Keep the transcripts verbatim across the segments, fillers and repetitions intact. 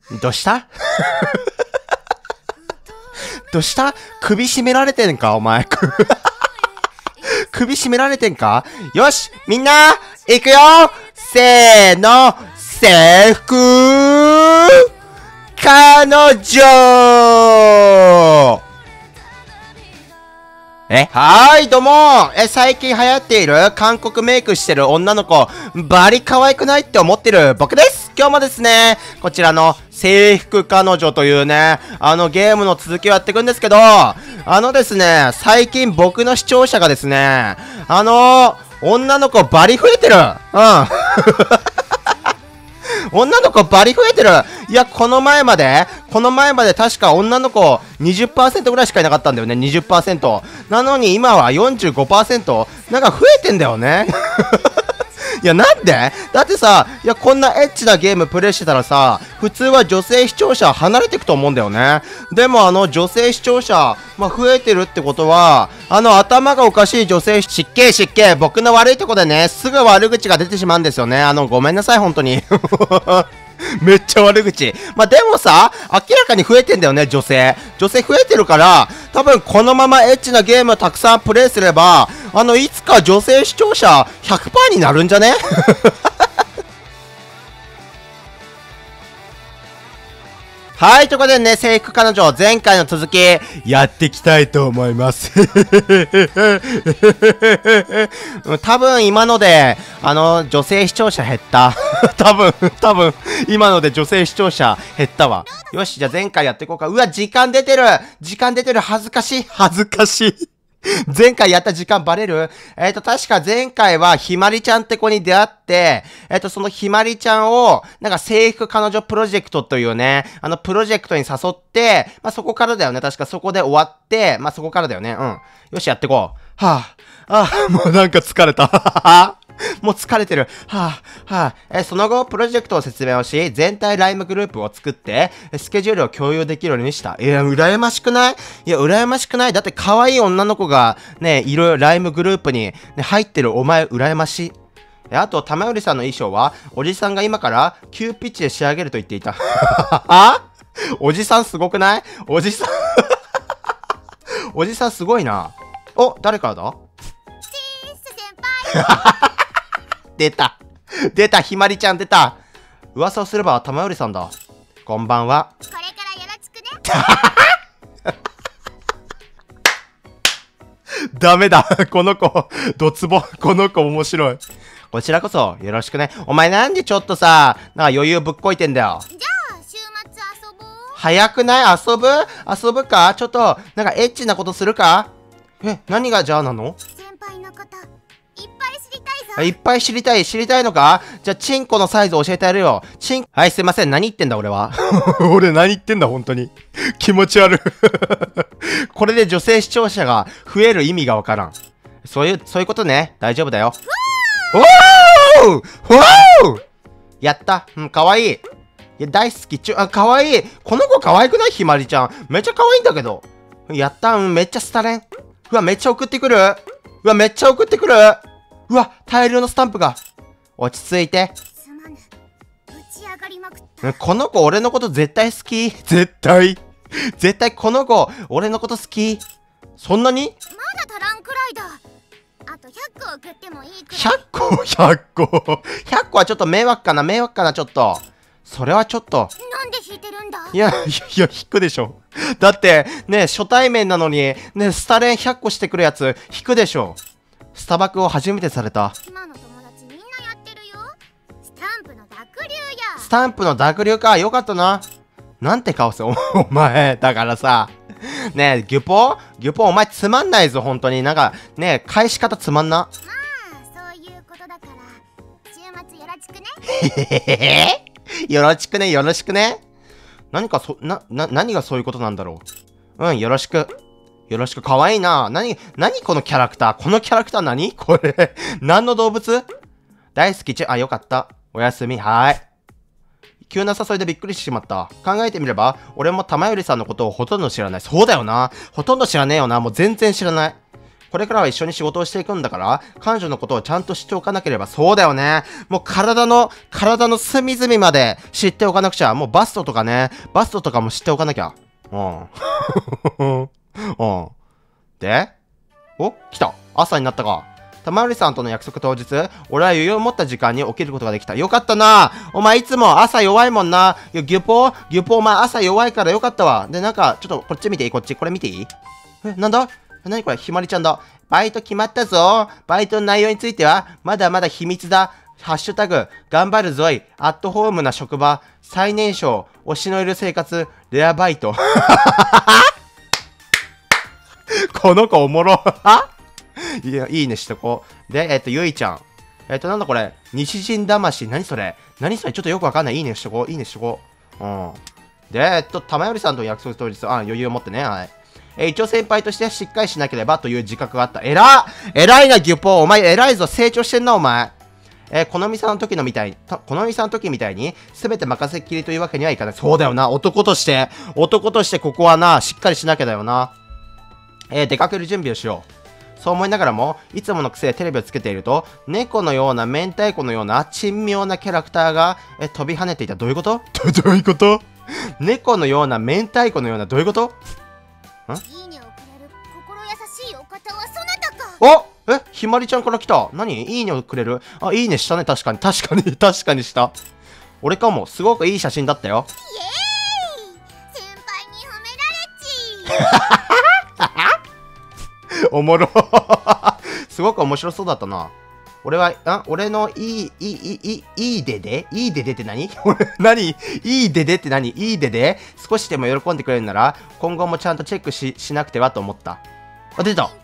どうしたどうした首絞められてんかお前。首絞められてんか。よしみんな行くよ。せーの、制服彼女。え、はーい、どうもえ、最近流行っている韓国メイクしてる女の子、バリ可愛くないって思ってる僕です。今日もですね、こちらの制服彼女というね、あのゲームの続きをやっていくんですけど、あのですね、最近僕の視聴者がですね、あのー、女の子バリ増えてる。うん。女の子バリ増えてる。いや、この前まで、この前まで確か女の子 にじゅっパーセント ぐらいしかいなかったんだよね。にじゅっパーセント。なのに今は よんじゅうごパーセント。なんか増えてんだよね。いや、なんでだってさ、いや、こんなエッチなゲームプレイしてたらさ、普通は女性視聴者離れていくと思うんだよね。でもあの女性視聴者、まあ、増えてるってことは、あの頭がおかしい女性、失敬失敬、僕の悪いとこでね、すぐ悪口が出てしまうんですよね。あの、ごめんなさい、本当に。めっちゃ悪口。まあ、でもさ、明らかに増えてんだよね、女性。女性増えてるから、多分このままエッチなゲームをたくさんプレイすれば、あの、いつか女性視聴者 ひゃくパーセント になるんじゃね？はい、ということでね、制服彼女、前回の続き、やっていきたいと思います。多分今ので、あの、女性視聴者減った。多分、多分、今ので女性視聴者減ったわ。よし、じゃあ前回やっていこうか。うわ、時間出てる時間出てる恥ずかしい恥ずかしい前回やった時間バレる？えっと、確か前回はひまりちゃんって子に出会って、えっと、そのひまりちゃんを、なんか制服彼女プロジェクトというね、あのプロジェクトに誘って、まあ、そこからだよね。確かそこで終わって、まあ、そこからだよね。うん。よし、やっていこう。はぁ、あ、あ、もうなんか疲れた。もう疲れてる。はぁ、はぁ。え、その後、プロジェクトを説明をし、全体ライムグループを作って、スケジュールを共有できるようにした。いや、羨ましくない？いや、羨ましくない？だって可愛い女の子が、ね、いろいろライムグループに、ね、入ってるお前、羨ましい。あと、玉寄さんの衣装は、おじさんが今から急ピッチで仕上げると言っていた。あ？おじさんすごくない？おじさんおじさんすごいな。お、誰からだ？ チース先輩出た出た、ひまりちゃん出た。噂をすれば玉寄さんだ。こんばんは。 これからよろしくね。 ダメだこの子ドツボ。この子面白い。こちらこそよろしくね。お前なんでちょっとさ、なんか余裕ぶっこいてんだよ。 じゃあ週末遊ぼう。 早くない？遊ぶ？遊ぶか？ちょっとなんかエッチなことするか？え、何がじゃあなの？ 先輩のこといっぱい知りたいぞ。 いっぱい知りたい知りたいのか？じゃあチンコのサイズ教えてやるよ。チン、はい、すいません。何言ってんだ俺は。俺何言ってんだ本当に。気持ち悪い。これで女性視聴者が増える意味がわからん。そういう、そういうことね。大丈夫だよ。おー！おー！やった。うん、かわいい。いや、大好き。ちょ、あ、かわいい。この子かわいくない？ひまりちゃん。めっちゃかわいいんだけど。やった。うん、めっちゃスタレン。うわ、めっちゃ送ってくる。うわ、めっちゃ送ってくる。うわ、大量のスタンプが。落ち着いて。 すまぬ。打ち上がりまくった。 この子俺のこと絶対好き。絶対。絶対この子俺のこと好き。そんなに？ まだ足らんくらいだ。あとひゃっこ送ってもいいくらい。 ひゃっこ ?ひゃっこ。ひゃっこはちょっと迷惑かな迷惑かなちょっと。それはちょっと。 なんで引いてるんだ？ いや、いや、いや引くでしょ。だって、ね、初対面なのに、ね、スタレンひゃっこしてくるやつ、引くでしょ。スタバクを初めてされた。 今の友達みんなやってるよ。スタンプの濁流や。 スタンプの濁流か。よかったな。なんて顔する。お前、だからさ。ねえ、ギュポギュポお前つまんないぞ、本当に。なんか、ねえ、返し方つまんな。 まあ、そういうことだから、週末よろしくね。 へへへよろしくね、よろしくね。何かそ、な、な、何がそういうことなんだろう。うん、よろしく。よろしく、かわいいな。何、何このキャラクター。このキャラクター何これ。何の動物？大好きちゅ、あ、よかった。おやすみ、はーい。急な誘いでびっくりしてしまった。考えてみれば、俺も玉寄さんのことをほとんど知らない。そうだよな。ほとんど知らねえよな。もう全然知らない。 これからは一緒に仕事をしていくんだから、彼女のことをちゃんと知っておかなければ。そうだよね。もう体の、体の隅々まで知っておかなくちゃ。もうバストとかね、バストとかも知っておかなきゃ。うん。うん。で、お、来た。朝になったか。玉寄さんとの約束当日、俺は余裕を持った時間に起きることができた。よかったな。お前いつも朝弱いもんな。いや、ギュポーギュポーお前朝弱いからよかったわ。で、なんか、ちょっとこっち見ていいこっち。これ見ていいえ、なんだなにこれひまりちゃんだ。バイト決まったぞ。バイトの内容については、まだまだ秘密だ。ハッシュタグ、頑張るぞい。アットホームな職場。最年少。推しのいる生活。レアバイト。この子おもろ。いや、いいねしとこう。で、えっと、ゆいちゃん。えっと、なんだこれ。西陣魂。何それ何それちょっとよくわかんない。いいねしとこう。いいねしとこう。うん。で、えっと、玉寄さんと約束当日。あ、余裕を持ってね。はい。えー、一応先輩としてしっかりしなければという自覚があった。えらえらいな、ギュポー。お前偉いぞ。成長してんな、お前。えー、このみさんの時のみたいに、このみさんの時みたいに、すべて任せっきりというわけにはいかない。そうだよな。男として、男としてここはな、しっかりしなきゃだよな。えー、出かける準備をしよう。そう思いながらも、いつもの癖でテレビをつけていると、猫のような明太子のような珍妙なキャラクターが、え、飛び跳ねていた。どういうことど, どういうこと猫のような明太子のような、どういうことんいいねをくれる心優しいお方はそなたか。 おえひまりちゃんから来た。何いいねをくれるあ、いいねしたね。確かに。確かに。確かにした。俺かも。すごくいい写真だったよ。 イエーイ先輩に褒められちおもろすごく面白そうだったな。俺は、あ、俺のいい、いい、いい、いいででいいででって何俺、何いいででって何いいでで少しでも喜んでくれるなら、今後もちゃんとチェックし、しなくてはと思った。あ、出た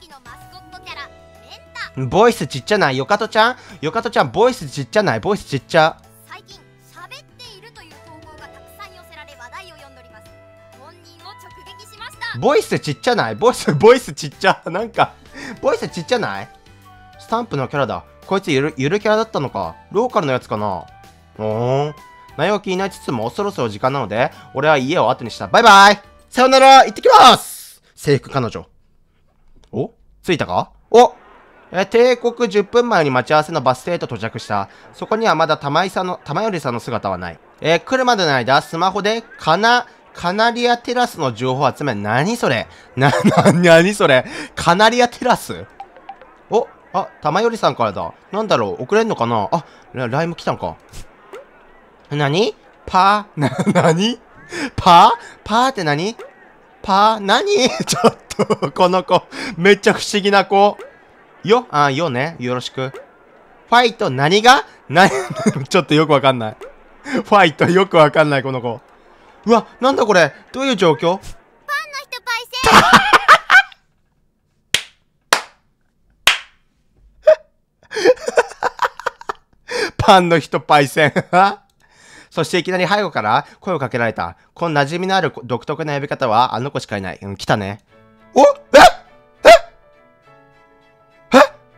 ボイスちっちゃないよかとちゃんよかとちゃん、ボイスちっちゃないボイスちっちゃ。 最近、喋っているという投稿がたくさん寄せられ話題を呼んでおります。本人を直撃しました。 ボイスちっちゃないボイス、ボイスちっちゃ。なんか、ボイスちっちゃないスタンプのキャラだ。こいつゆる、ゆるキャラだったのか。ローカルのやつかな。おーん。内容気になりつつも、そろそろ時間なので、俺は家を後にした。バイバイさよなら行ってきます制服彼女。お着いたかおえ、帝国じゅっぷんまえに待ち合わせのバス停へと到着した。そこにはまだ玉井さんの、玉寄さんの姿はない。えー、来るまでの間、スマホで、カナ、カナリアテラスの情報を集め、何それな、な、なにそれカナリアテラスおあ、玉寄さんからだ。なんだろう送れんのかなあ、ライム来たんか。なにパーな、なにパーパーって何パー何ちょっと、この子、めっちゃ不思議な子。よあ、よね。よろしく。ファイト何がな、ちょっとよくわかんない。ファイトよくわかんない、この子。うわ、なんだこれどういう状況パンの人パイセンパンの人パイセン。そしていきなり背後から声をかけられた。この馴染みのある独特な呼び方はあの子しかいない。うん、来たね。おえええ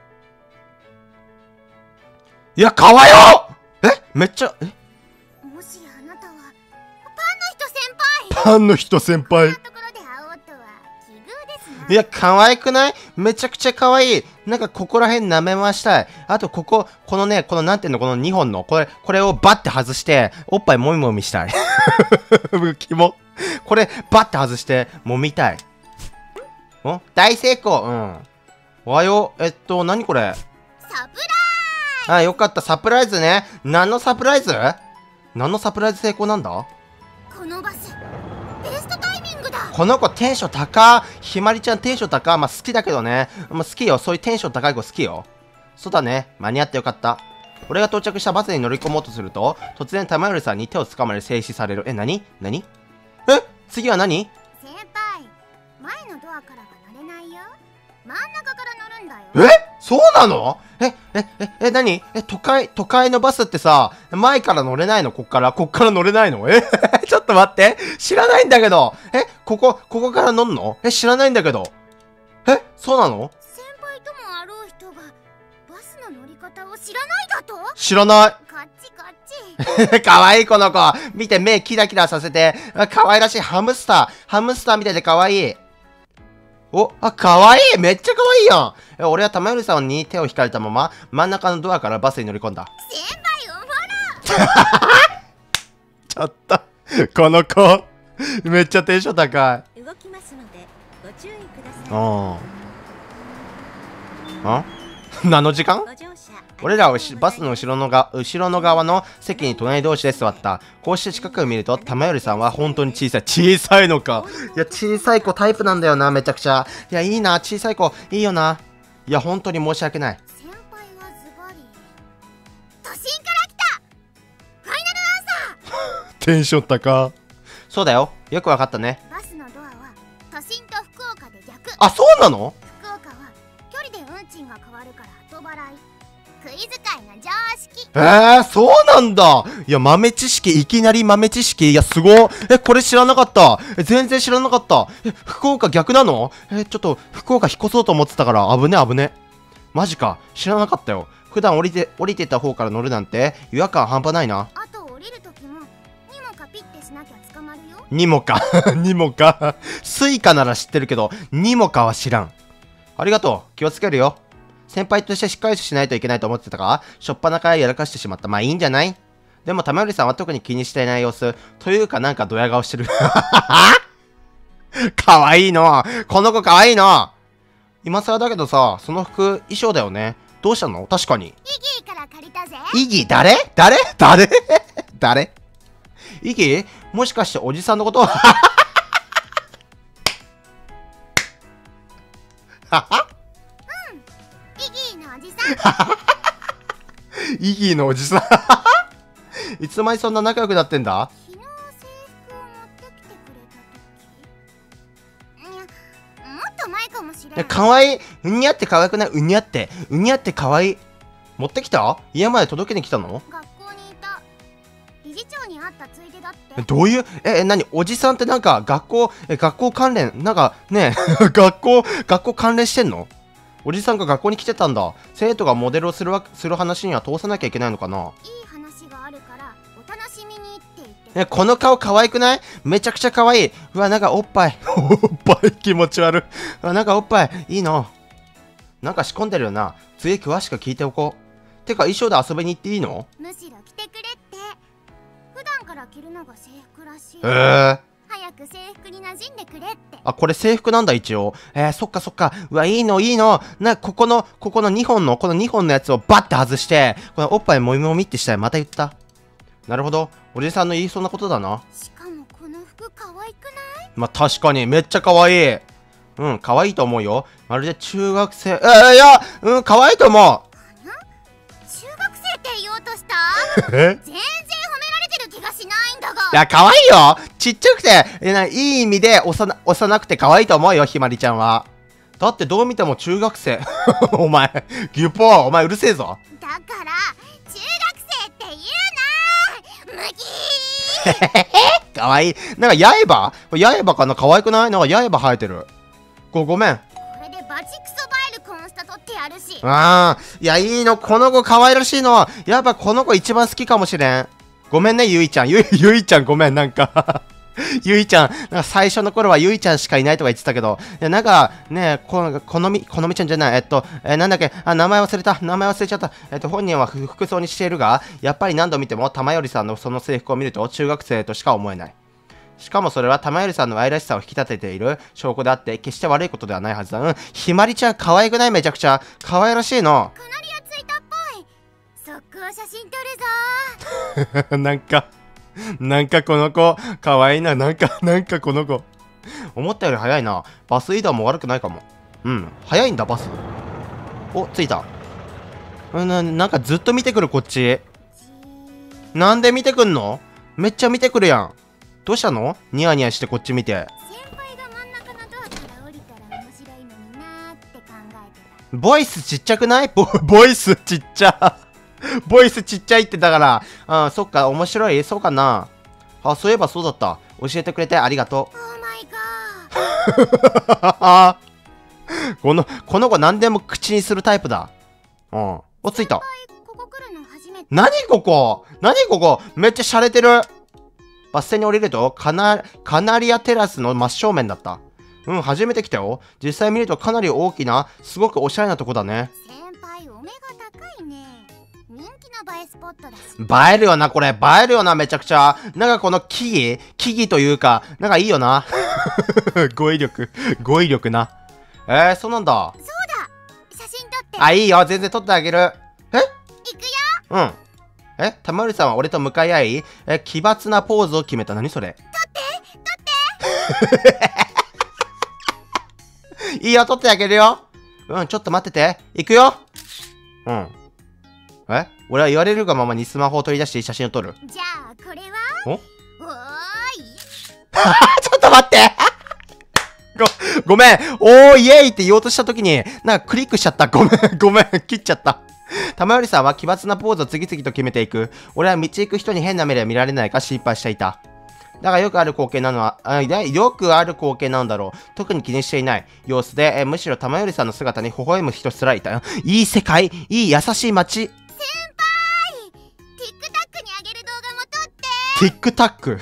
いや、かわよえめっちゃ、えもしあなたはパンの人先輩パンの人先輩ところで会おうとは奇遇ですな。 いや、可愛くないめちゃくちゃ可愛い。なんか、ここら辺舐めましたい。あと、ここ、このね、この、なんていうの、このにほんの、これ、これをバッて外して、おっぱいもみもみしたい。キモ。これ、バッて外して、もみたい。ん大成功うん。おはよう。えっと、何これサプあ、よかった。サプライズね。何のサプライズ何のサプライズ成功なんだライこのバスベストタイミングだ。 この子テンション高ひまりちゃんテンション高まあ好きだけどね。まあ好きよ。そういうテンション高い子好きよ。そうだね。間に合ってよかった。俺が到着したバスに乗り込もうとすると、突然玉寄さんに手を掴まれ静止される。え、なになにえ次は何先輩、前のドアからは乗れないよ。真ん中から乗るんだよ。 えそうなのえ、え、え、え、なにえ、都会、都会のバスってさ、前から乗れないのこっから、こっから乗れないのえちょっと待って。知らないんだけど。え、ここ、ここから乗んのえ、知らないんだけど。え、そうなの先輩ともあろう人がバスの乗り方を知らないだと。 知らない。 こっちこっち。 かわいいこの子。見て目キラキラさせて。かわいらしいハムスター。ハムスターみたいでかわいい。 お、あ、かわいい、めっちゃかわいいやん。え、俺は玉寄さんに手を引かれたまま、真ん中のドアからバスに乗り込んだ。 先輩をフォロちょっと、この子、めっちゃテンション高い。 ー動きますのでご注意ください。 うん。ん何の時間？ ご乗車俺らはバスの後ろのが後ろの側の席に隣同士で座った。こうして近くを見ると、玉寄さんは本当に小さい。小さいのか。いや、小さい子タイプなんだよな、めちゃくちゃ。いや、いいな、小さい子、いいよな。いや、本当に申し訳ない。 先輩はズバリ都心から来たファイナルアンサー。 テンション高。そうだよ。よくわかったね。 バスのドアは都心と福岡で逆。 あ、そうなの？ 福岡は距離で運賃が変わるから後払い。クイズ界の常識。 えー、そうなんだ。いや、豆知識、いきなり豆知識。いや、すごい。え、これ知らなかった。え、全然知らなかった。え、福岡逆なの？え、ちょっと、福岡引っ越そうと思ってたから、危ね危ね。マジか。知らなかったよ。普段降りて、降りてた方から乗るなんて、違和感半端ないな。 あと降りるときもにもかピッてしなきゃ捕まるよ。 にもか。にもか。スイカなら知ってるけど、にもかは知らん。ありがとう。気をつけるよ。先輩としてしっかりしないといけないと思ってたか？しょっぱなからやらかしてしまった。まあいいんじゃない？でも玉寄さんは特に気にしていない様子。というかなんかドヤ顔してる。かわいいの。この子かわいいの。今更だけどさ、その服衣装だよね。どうしたの？確かに。 イギーから借りたぜ。 イギ誰？誰？誰？誰？イギ？もしかしておじさんのこと？はは？ イギーのおじさん。 イギーのおじさん。いつまでそんな仲良くなってんだ？ 昨日制服を持ってきてくれた時。いや、もっと前かもしれん。 かわいい。うにゃって可愛くない？うにゃって。うにゃって可愛い。持ってきた？家まで届けに来たの？ 学校にいた。理事長に会ったついでだって。 どういう、え、え、なに、おじさんってなんか学校、え、学校関連、なんかね、学校、学校関連してんの？おじさんが学校に来てたんだ。生徒がモデルをするわする話には通さなきゃいけないのかな？ いい話があるからお楽しみにって言って。 え、この顔可愛くない？めちゃくちゃ可愛い。うわ、なんかおっぱい。おっぱい気持ち悪い。うわ、なんかおっぱい。いいの。なんか仕込んでるよな。次詳しく聞いておこう。てか衣装で遊びに行っていいの？ むしろ着てくれって。普段から着るのが制服らしい。 へえ。 早く制服に馴染んでくれって。 あ、これ制服なんだ一応。えー、そっかそっか。うわ、いいのいいの。な、ここの、ここのにほんの、このにほんのやつをバッて外して、このおっぱいもみもみってしたい。また言った。なるほど。おじさんの言いそうなことだな。 しかもこの服可愛くない？ まあ、確かに、めっちゃ可愛い。うん、可愛いと思うよ。まるで中学生、えー、いや、うん、可愛いと思う。 中学生って言おうとした？ え？ 全然褒められてる気がしないんだが。 いや、可愛いよ。ちっちゃくて、えな、いい意味で幼、幼くて可愛いと思うよ、ひまりちゃんは。だってどう見ても中学生。お前、ギュポー、お前うるせえぞ。 だから、中学生って言うなー。むぎー。 かわいい。なんか刃刃かな？可愛くない？なんか刃生えてる。ご、ごめん。 これでバチクソ映えるコンスタ撮ってやるし。 ああ、いや、いいの。この子可愛らしいの。やっぱこの子一番好きかもしれん。ごめんね、ゆいちゃん。ゆ、ゆいちゃんごめん、なんか。ゆいちゃん、なんか最初の頃はゆいちゃんしかいないとか言ってたけど、いや、なんかね、こ、このみ、このみちゃんじゃない、えっと、えー、なんだっけ、あ、名前忘れた、名前忘れちゃった。えっと、本人は服装にしているが、やっぱり何度見ても玉寄さんのその制服を見ると中学生としか思えない。しかもそれは玉寄さんの愛らしさを引き立てている証拠であって、決して悪いことではないはずだ。うん、ひまりちゃん可愛くない？めちゃくちゃ。可愛らしいの。 カナリアついたっぽい。速攻写真撮るぞー。 なんか、なんかこの子、かわいいな。なんか、なんかこの子。思ったより早いな。バス移動も悪くないかも。うん。早いんだ、バス。お、着いた。うん、な、なんかずっと見てくる、こっち。なんで見てくんの？めっちゃ見てくるやん。どうしたの？ニヤニヤしてこっち見て。 先輩が真ん中のドアから降りたら面白いのになーって考えてた。 ボイスちっちゃくない？ボ、ボイスちっちゃ。ボイスちっちゃいってだから。あ、そっか、面白い？そうかな。あ、そういえばそうだった。教えてくれてありがとう。 オーマイガー。 この、この子何でも口にするタイプだ。うん。お、着いた。 ここ来るの初めて。 何ここ？何ここ？めっちゃ洒落てる。バス停に降りると、カナ、カナリアテラスの真正面だった。 うん、初めて来たよ。実際見るとかなり大きな、すごくおしゃれなとこだね。 先輩お目が高いね。人気の映えスポットだし。 映えるよな、これ。映えるよな、めちゃくちゃ。なんかこの木々木々というか、なんかいいよな。語彙力。語彙力な。えー、そうなんだ。 そうだ、写真撮って。 あ、いいよ。全然撮ってあげる。え行くよ。 うん。え、玉織さんは俺と向かい合い、え、奇抜なポーズを決めた。何それ？撮って撮っていいよ、撮ってあげるよ。うん、ちょっと待ってて。行くよ。うん。え、俺は言われるがままにスマホを取り出して写真を撮る。 じゃあ、これはおおーいちょっと待ってご、ごめん。おーイエーイって言おうとしたときに、なんかクリックしちゃった。ごめん、ごめん。切っちゃった。玉寄さんは奇抜なポーズを次々と決めていく。俺は道行く人に変な目で見られないか心配していた。だがよくある光景なのは、あよくある光景なんだろう。特に気にしていない様子で、えむしろ玉寄さんの姿に微笑む人すらいたよ。いい世界、いい優しい街。 先輩 TikTok にあげる動画も撮って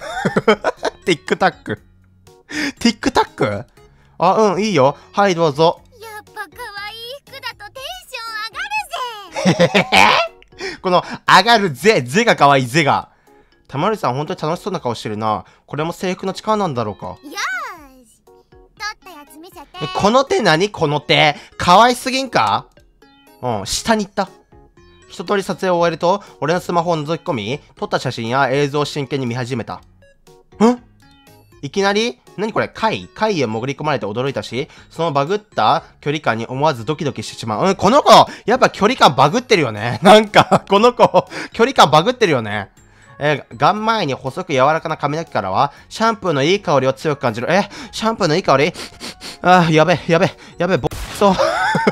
TikTok。TikTok？TikTok？ あ、うん、いいよ。はい、どうぞ。 やっぱ可愛い服だとテンション上がるぜこの、上がるぜ、ぜが可愛い、ぜが。玉織さん、ほんとに楽しそうな顔してるな。これも制服の力なんだろうか。 よーし、撮ったやつ見せて。 この手何？この手。可愛すぎんか？うん、下に行った。一通り撮影を終えると、俺のスマホを覗き込み、撮った写真や映像を真剣に見始めた。ん？いきなり何これ？貝貝へ潜り込まれて驚いたし、そのバグった距離感に思わずドキドキしてしまう。うん、この子、やっぱ距離感バグってるよね。なんか、この子、距離感バグってるよね。えー、ガン前に細く柔らかな髪の毛からは、シャンプーのいい香りを強く感じる。え、シャンプーのいい香り？あー、やべ、やべ、やべ、ぼっそう。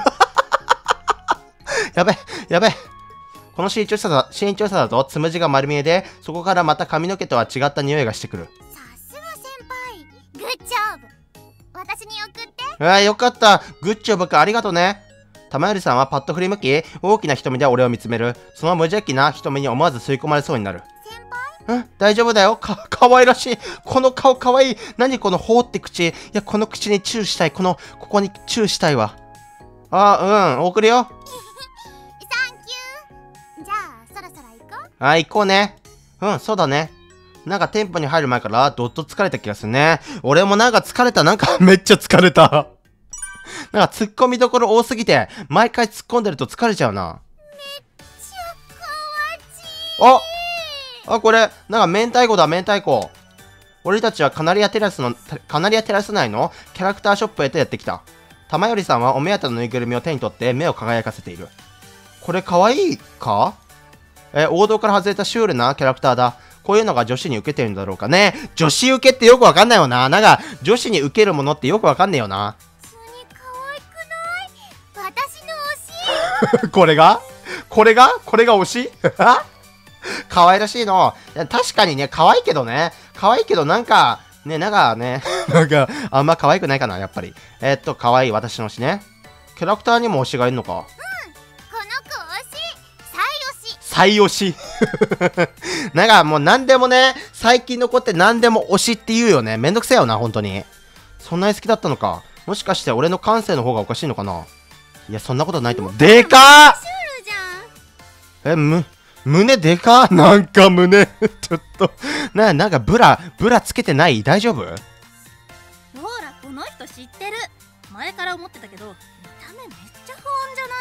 やべ、やべ。この身長差だ、身長差だと、つむじが丸見えで、そこからまた髪の毛とは違った匂いがしてくる。 さすが先輩、グッジョブ。私に送って。 あー、よかった。グッジョブか、ありがとね。玉寄さんはパッと振り向き、大きな瞳で俺を見つめる。その無邪気な瞳に思わず吸い込まれそうになる。 先輩？ ん？大丈夫だよ。か、かわいらしい。この顔かわいい。何このほーって口。いや、この口にチューしたい。この、ここにチューしたいわ。あ、うん、送るよ。 サンキュー。じゃあ、そろそろ行こう。 はい、行こうね。うん、そうだね。なんか店舗に入る前からどっと疲れた気がするね。俺もなんか疲れた。なんかめっちゃ疲れた。なんか突っ込みどころ多すぎて、毎回突っ込んでると疲れちゃうな。 めっちゃかわちい。 ああ、これ、なんか明太子だ、明太子。俺たちはカナリアテラスの、カナリアテラス内のキャラクターショップへとやってきた。玉寄さんはお目当てのぬいぐるみを手に取って目を輝かせている。これ可愛いか？え、王道から外れたシュールなキャラクターだ。こういうのが女子に受けてるんだろうかね。女子受けってよくわかんないよな。なんか、女子に受けるものってよくわかんねえよな。 普通に可愛くない？私の推し。 これがこれがこれが推し可愛らしいの。いや確かにね、可愛いけどね。可愛いけどなんか、ね、なんかね、なんか、あんま可愛くないかな、やっぱり。えー、っと、可愛い私の推しね。キャラクターにも推しがいるのか。 うん、この子推し。最推し。 最推し。なんかもう何でもね、最近の子って何でも推しって言うよね。めんどくせえよな、本当に。そんなに好きだったのか。もしかして俺の感性の方がおかしいのかな。いや、そんなことないと思う。でかーシュールじゃん。 え、む、胸でかなんか胸。ちょっと。な、なんかブラ、ブラつけてない？大丈夫？ ローラ、この人知ってる。前から思ってたけど、見た目めっちゃ不穏じゃない？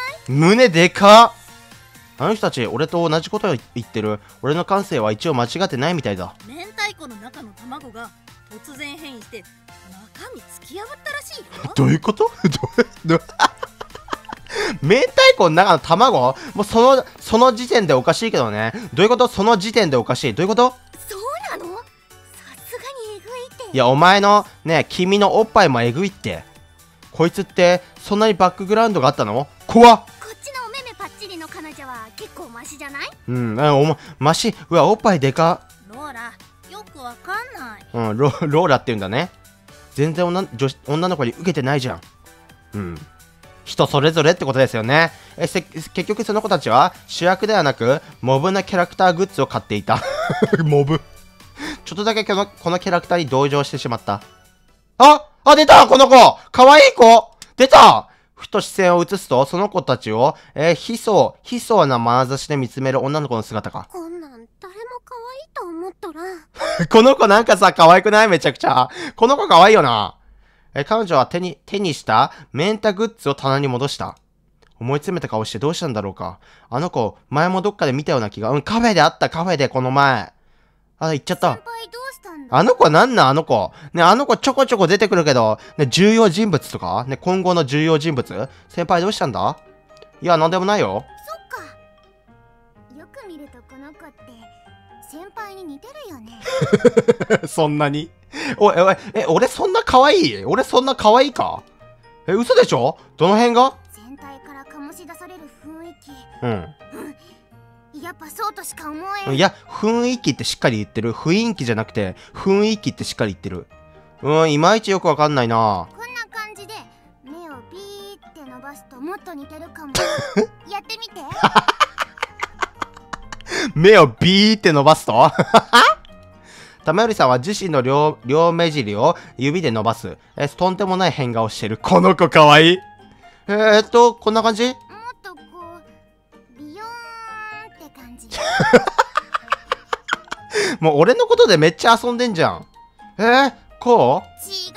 胸でかあの人たち、俺と同じことを言ってる。俺の感性は一応間違ってないみたいだ。 明太子の中の卵が突然変異して、中身突き破ったらしいよ。 どういうことどう明太子の中の卵もうその、その時点でおかしいけどね。どういうこと？その時点でおかしい。どういうこと？ そうなの？さすがにえぐいって。 いや、お前の、ね、君のおっぱいもえぐいって。こいつって、そんなにバックグラウンドがあったの？怖っ。 こっちのお目目パッチリの彼女は結構マシじゃない？ うん、おま、マシ。うわ、おっぱいでか。 ローラ、よくわかんない。 うん、ロ、ローラって言うんだね。全然女、女子、女の子に受けてないじゃん。うん。人それぞれってことですよね。え、せ、結局その子たちは主役ではなく、モブなキャラクターグッズを買っていた。モブ。ちょっとだけこの、このキャラクターに同情してしまった。あああ、出たこの子かわいい子出たふと視線を移すと、その子たちを、えー、悲壮、悲壮な眼差しで見つめる女の子の姿か。 こんなん誰も可愛いと思ったらこの子なんかさ、可愛くないめちゃくちゃ。この子可愛いよな。えー、彼女は手に、手にしたメンタグッズを棚に戻した。思い詰めた顔してどうしたんだろうか。あの子、前もどっかで見たような気が。うん、カフェであった、カフェでこの前。あ、行っちゃった。 先輩どうしたんだ。 あの子はなんなんあの子。ね、あの子ちょこちょこ出てくるけど、ね、重要人物とかね、今後の重要人物先輩どうしたんだいや、なんでもないよ。 そっか。よく見るとこの子って先輩に似てるよね。 そんなにおい、おい、え、俺そんな可愛い俺そんな可愛いかえ、嘘でしょどの辺が全体から醸し出される雰囲気。 うん。 やっぱそうとしか思えん。 いや、雰囲気ってしっかり言ってる。雰囲気じゃなくて、雰囲気ってしっかり言ってる。うん、いまいちよくわかんないな。 こんな感じで目をビーって伸ばすともっと似てるかも。やってみて。 目をビーって伸ばすと玉寄さんは自身の 両, 両目尻を指で伸ばす。え、とんでもない変顔してる。この子かわいい。えー、っと、こんな感じもっとこう、ビヨーンって感じ。 もう俺のことでめっちゃ遊んでんじゃん。えー、こう違う。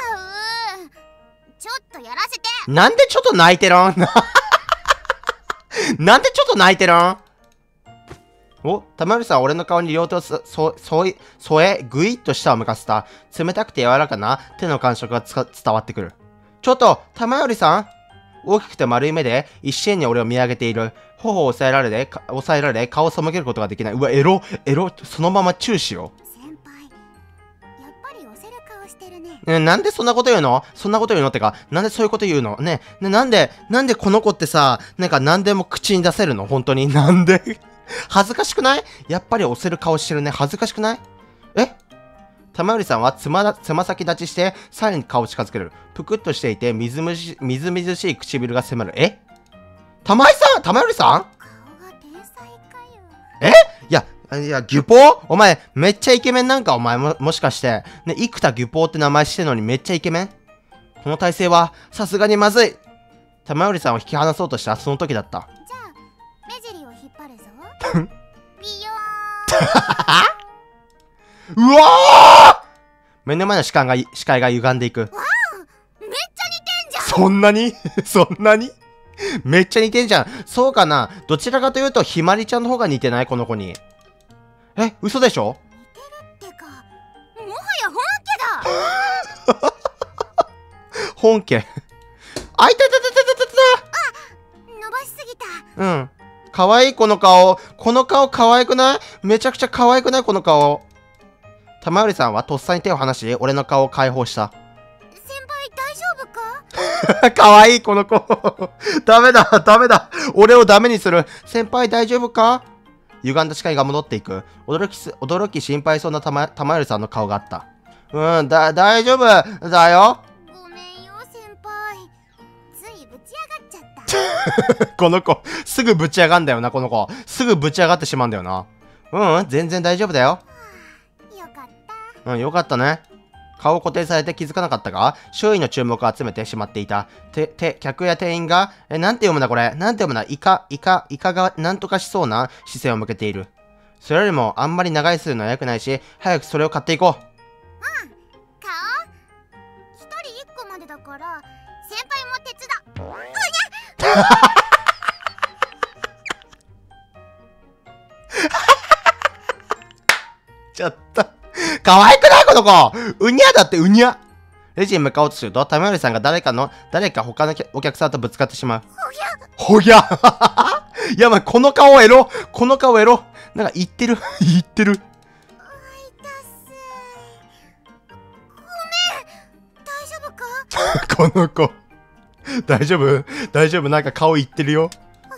ちょっとやらせて。 なんでちょっと泣いてるんなんでちょっと泣いてるんお、玉寄さん、俺の顔に両手をそ、そ、そい、添え、ぐいっと舌を向かせた。冷たくて柔らかな手の感触がつか伝わってくる。ちょっと、玉寄さん大きくて丸い目で一心に俺を見上げている。頬を押さえられて、押さえられ、顔を背けることができない。うわ、エロ、エロ、そのままチューしよう。 先輩、やっぱり押せる顔してるね。 ね、なんでそんなこと言うのそんなこと言うのってか、なんでそういうこと言うのね、ね、なんで、なんでこの子ってさ、なんか何でも口に出せるの本当に。なんで恥ずかしくないやっぱり押せる顔してるね。恥ずかしくないえ玉寄さんはつま、つま先立ちして、さらに顔を近づける。ぷくっとしていて、みずむし、みずみずしい唇が迫る。え玉井さん玉寄さん顔が天才かよ。 えいや、いや、ギュポーお前、めっちゃイケメンなんかお前も、もしかして。ね、生田ギュポーって名前してるのにめっちゃイケメンこの体勢は、さすがにまずい玉寄さんを引き離そうとしたその時だった。 じゃあ、目尻を引っ張るぞ。ビヨーン。 うわー目の前の視界が、視界が歪んでいく。 わあ、めっちゃ似てんじゃん。 そんなにそんなにめっちゃ似てんじゃん。そうかなどちらかというと、ひまりちゃんの方が似てないこの子に。え、嘘でしょ似てるってか、もはや本家だ。 本家。あ、いたたたたたたた伸ばしすぎた。 うん。かわいいこの顔。この顔かわいくないめちゃくちゃかわいくないこの顔。玉寄さんはとっさに手を離し、俺の顔を解放した。 先輩大丈夫か？ かわいいこの子。ダメだ、ダメだ。俺をダメにする。先輩大丈夫か歪んだ視界が戻っていく。驚きす、驚き心配そうな玉、玉寄さんの顔があった。うん、だ、大丈夫だよ。 ごめんよ先輩。ついぶち上がっちゃった。 この子、すぐぶち上がんだよな、この子。すぐぶち上がってしまうんだよな。うん、うん、全然大丈夫だよ。 よかった。 うん、よかったね。顔を固定されて気づかなかったが、周囲の注目を集めてしまっていた。て、て、客や店員が、え、なんて読むんだこれ。なんて読むんだイカ、イカ、イカがなんとかしそうな視線を向けている。それよりも、あんまり長いするのは良くないし、早くそれを買っていこう。 うん。顔一人一個までだから、先輩も手伝う。うにゃちょっと。可愛くないこの子うにゃだってうにゃレジに向かおうとすると、玉寄さんが誰かの、誰か他のお客さんとぶつかってしまう。ほぎゃほぎゃいや、まあ、この顔エロこの顔エロなんか言ってる言ってる。 あいたっす。ごめん。大丈夫か？ この子。大丈夫大丈夫なんか顔言ってるよ。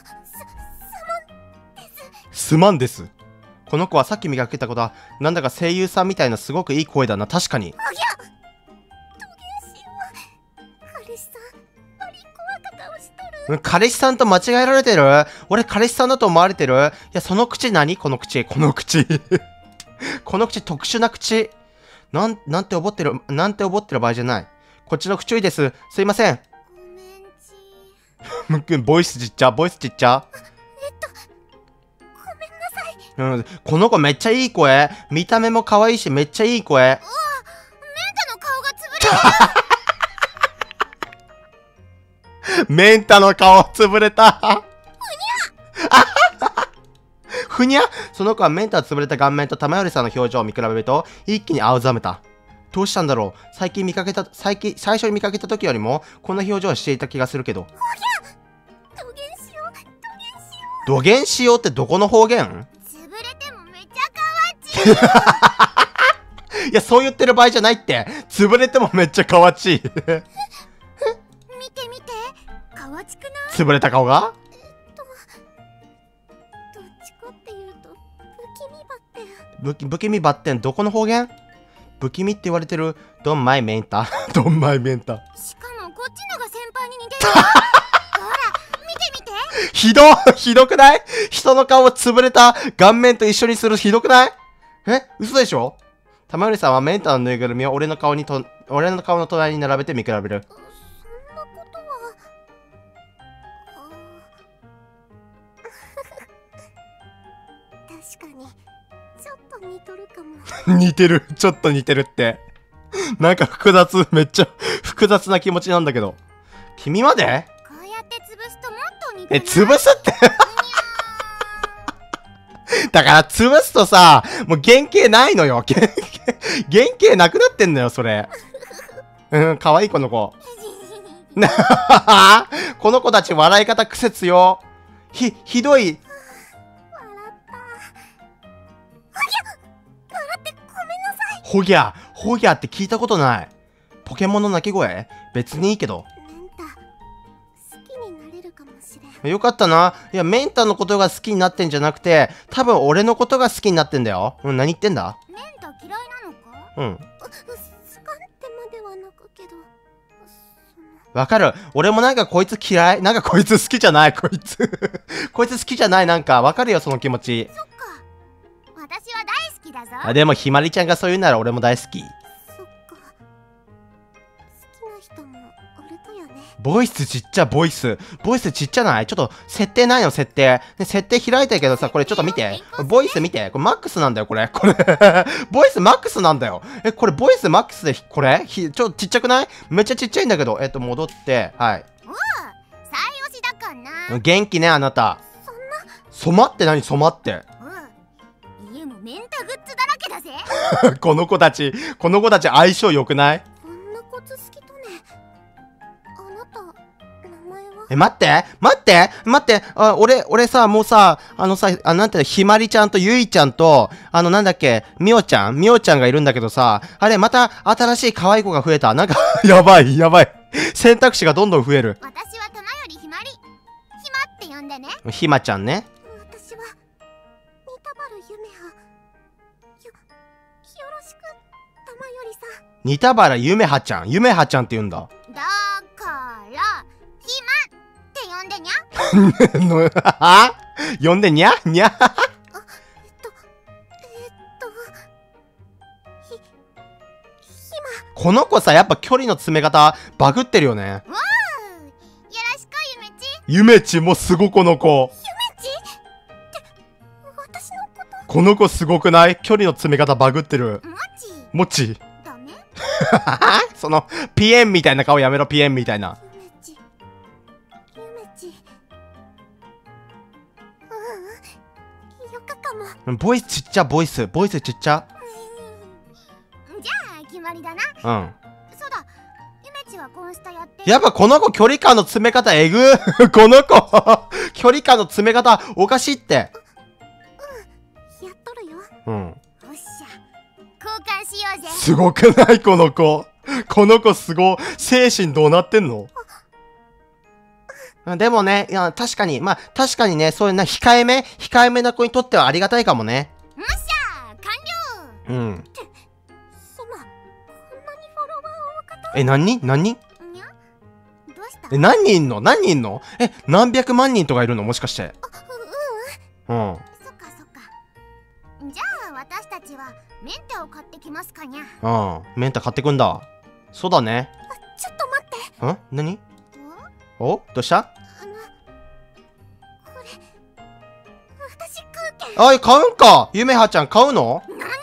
すまんです。この子はさっき磨けた子だ。なんだか声優さんみたいなすごくいい声だな。確かに。 おぎゃトゲシは彼氏さんあり怖か顔しとる。 彼氏さんと間違えられてる俺彼氏さんだと思われてるいや、その口何この口。この口。この口特殊な口。なん、なんておぼってる、なんておぼってる場合じゃない。 こっちの不注意です。すいません。 ごめんち。 むっくん、ボイスちっちゃ、ボイスちっちゃ。 えっとごめんなさい。 うん、この子めっちゃいい声。見た目も可愛いし、めっちゃいい声。 うわ、メンタの顔が潰れた。 メンタの顔潰れた。ふにゃその子はメンタの潰れた顔面と玉寄さんの表情を見比べると、一気に青ざめた。どうしたんだろう。最近見かけた、最近、最初に見かけた時よりも、こんな表情をしていた気がするけど。 土下しよう、土下しよ土下しようってどこの方言？ う。潰れてもめっちゃかわちい。 いや、そう言ってる場合じゃないって。潰れてもめっちゃかわちい。 見て見て、かわちくない？ 潰れた顔が？ どっちかっていうと、不気味ばってん。 不気不気味ばってん、どこの方言？不気味って言われてる、ドンマイメンタ。ドンマイメンタ。 しかもこっちのが先輩に似てる。ほら、見て見て。 ひどひどくない？人の顔を潰れた顔面と一緒にするひどくない？え？嘘でしょ？玉寄さんはメンタのぬいぐるみを俺の顔にと、俺の顔の隣に並べて見比べる。 そんなことは。確かに、ちょっと似とるかも。 似てる。ちょっと似てるって。なんか複雑、めっちゃ複雑な気持ちなんだけど。君まで？ こうやって潰すともっと似てえ、 ない？ 潰すってだから潰すとさ、もう原型ないのよ。原原型なくなってんのよ、それ。うん、かわいいこの子。この子たち笑い方癖強。ひ、ひどい。 笑った。ほぎゃ、笑ってごめんなさい。 ほぎゃ、ほぎゃって聞いたことない。ポケモンの鳴き声？別にいいけど。 メンタ、好きになれるかもしれん。 よかったな。いや、メンタのことが好きになってんじゃなくて、多分俺のことが好きになってんだよ。うん、何言ってんだ？ メンタ嫌いなのか？ うん。 う、好かんってまではなくけど、その。 わかる。俺もなんかこいつ嫌い。なんかこいつ好きじゃない。こいつ。こいつ好きじゃない。なんかわかるよ、その気持ち。 そっか。私は大好きだぞ。 あ、でもひまりちゃんがそう言うなら俺も大好き。 そっか。好きな人もおるとよね。 ボイスちっちゃ、ボイス。ボイスちっちゃない？ちょっと設定ないの、設定。ね、設定開いてるけどさ、これちょっと見て。ボイス見て。これマックスなんだよ、これ。これ。ボイスマックスなんだよ。え、これボイスマックスで、これひちょっとちっちゃくない？めっちゃちっちゃいんだけど。えっと、戻って、はい。 おお、最推しだかんな。 元気ね、あなた。 そんな。 染まって何？染まって。 うん。家もメンタグッズだらけだぜ。 この子たち、この子たち相性良くない？ こんなコツ好きとね。あなた、名前は？ え、待って待って待ってあ、俺、俺さ、もうさ、あのさ、あ、なんていうの、ひまりちゃんとゆいちゃんと、あの、なんだっけ、みおちゃんみおちゃんがいるんだけどさ、あれ、また新しい可愛い子が増えた。なんか、やばい、やばい。選択肢がどんどん増える。 私は玉よりひまり。ひまって呼んでね。 ひまちゃんね。 私は、ニタバルゆめは。よ、よろしく、玉よりさん。 似たばらゆめはちゃん。ゆめはちゃんって言うんだ。 だから、ひまって呼んでにゃ。 のは呼んでにゃにゃあ、えっと、えっと、ひ、ひま。 この子さ、やっぱ距離の詰め方、バグってるよね。 わー、よろしく、ゆめち。 ゆめちもすごこの子。 ゆめちって、私のこと。 この子すごくない？距離の詰め方バグってる。 もち。 もち。 ダメ？ その、ピエンみたいな顔やめろ、ピエンみたいな。 ゆめち。ゆめち。うん、よかかも。 ボイスちっちゃ、ボイス。ボイスちっちゃ。 うん、じゃあ、決まりだな。 うん。 そうだ、ゆめちはコンスタやってる。 やっぱこの子距離感の詰め方えぐこの子距離感の詰め方おかしいって。 やっとるよ。 うん。 おっしゃ、交換しようぜ。 すごくないこの子。この子すご。精神どうなってんの？でもね、いや、確かに、まあ、確かにね、そういうな、控えめ控えめな子にとってはありがたいかもね。 よっしゃ、完了。 うん。 今、こんなにフォロワーを多かった。 え、何人何人にゃ？どうした？ え、何人いんの何人いんのえ、何百万人とかいるのもしかして。 あ、う、うん。 うん。 そっかそっか。じゃあ私たちはメンタを買ってきますかにゃ。 うん。メンタ買ってくんだ。そうだね。 ちん何おおどうしたあのこれ私買うけん。 おい、買うんかゆめはちゃん買うのなぬ潰れ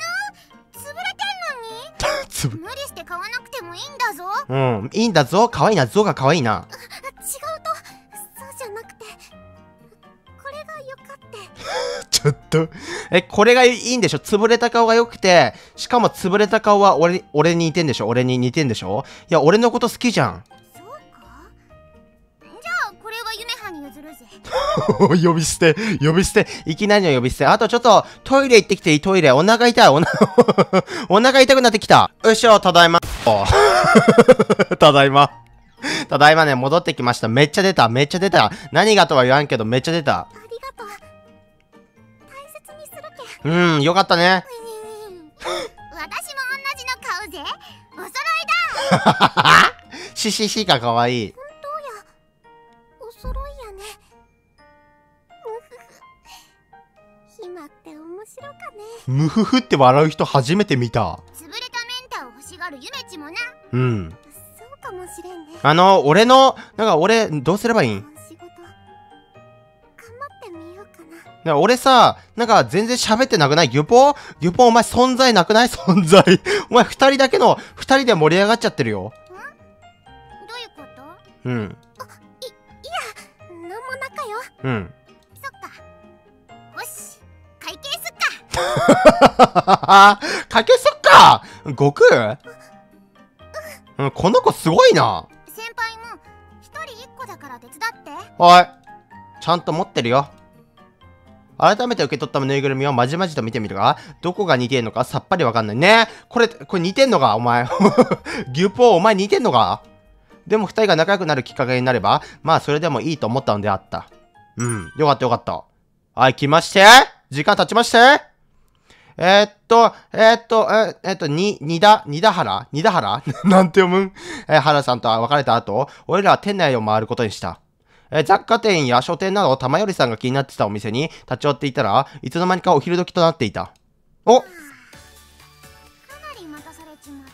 つぶ。 てんのに無理して買わなくてもいいんだぞ。 うん、いいんだぞ。可愛いな。ぞが可愛いな。 違うとそうじゃなくてこれがよかって。 ちょっと。え、これがいいんでしょ潰れた顔が良くて、しかも潰れた顔は俺、俺に似てんでしょ俺に似てんでしょいや、俺のこと好きじゃん。 そうか。じゃあこれは夢葉に譲るぜ。 呼び捨て、呼び捨て、いきなりの呼び捨て。あとちょっと、トイレ行ってきていいトイレ。お腹痛い。おな、お腹痛くなってきた。よいしょ、ただいま。ただいま。ただいまね、戻ってきました。めっちゃ出た。めっちゃ出た。何がとは言わんけど、めっちゃ出た。 ありがとう。大切にするけん。 うん、よかったね。 私も同じの買うぜ。お揃いだ。 しししがかわいい。 本当や。お揃いやね。むふふ。暇って面白かね。 むふふって笑う人初めて見た。 潰れたメンタを欲しがるゆめちもな。 うん。 そうかもしれんね。 あの、俺の、なんか俺、どうすればいいん仕事頑張ってみようかな。 なんか俺さ、なんか全然喋ってなくないギュポギュポお前存在なくない存在。お前二人だけの、二人で盛り上がっちゃってるよ。 どういうこと？ うん。 い、いや、なんもなかよ。 うん。 そっか。よし、会計すっかけそっか悟空うん、この子すごいな。 先輩も一人一個だから手伝って。 はい。ちゃんと持ってるよ。改めて受け取ったぬいぐるみをまじまじと見てみるが、どこが似てんのかさっぱりわかんないね。これ、これ似てんのかお前。ギュポーお前似てんのかでも二人が仲良くなるきっかけになれば、まあそれでもいいと思ったのであった。うん。よかったよかった。はい、来まして。時間経ちまして。えー、っと、えー、っと、えー、えー、っと、に、にだ、にだはらにだはらなんて読むんえー、原さんと別れた後、俺らは店内を回ることにした。えー、雑貨店や書店など、玉よりさんが気になってたお店に立ち寄っていたら、いつの間にかお昼時となっていた。おかなり待たされちまった。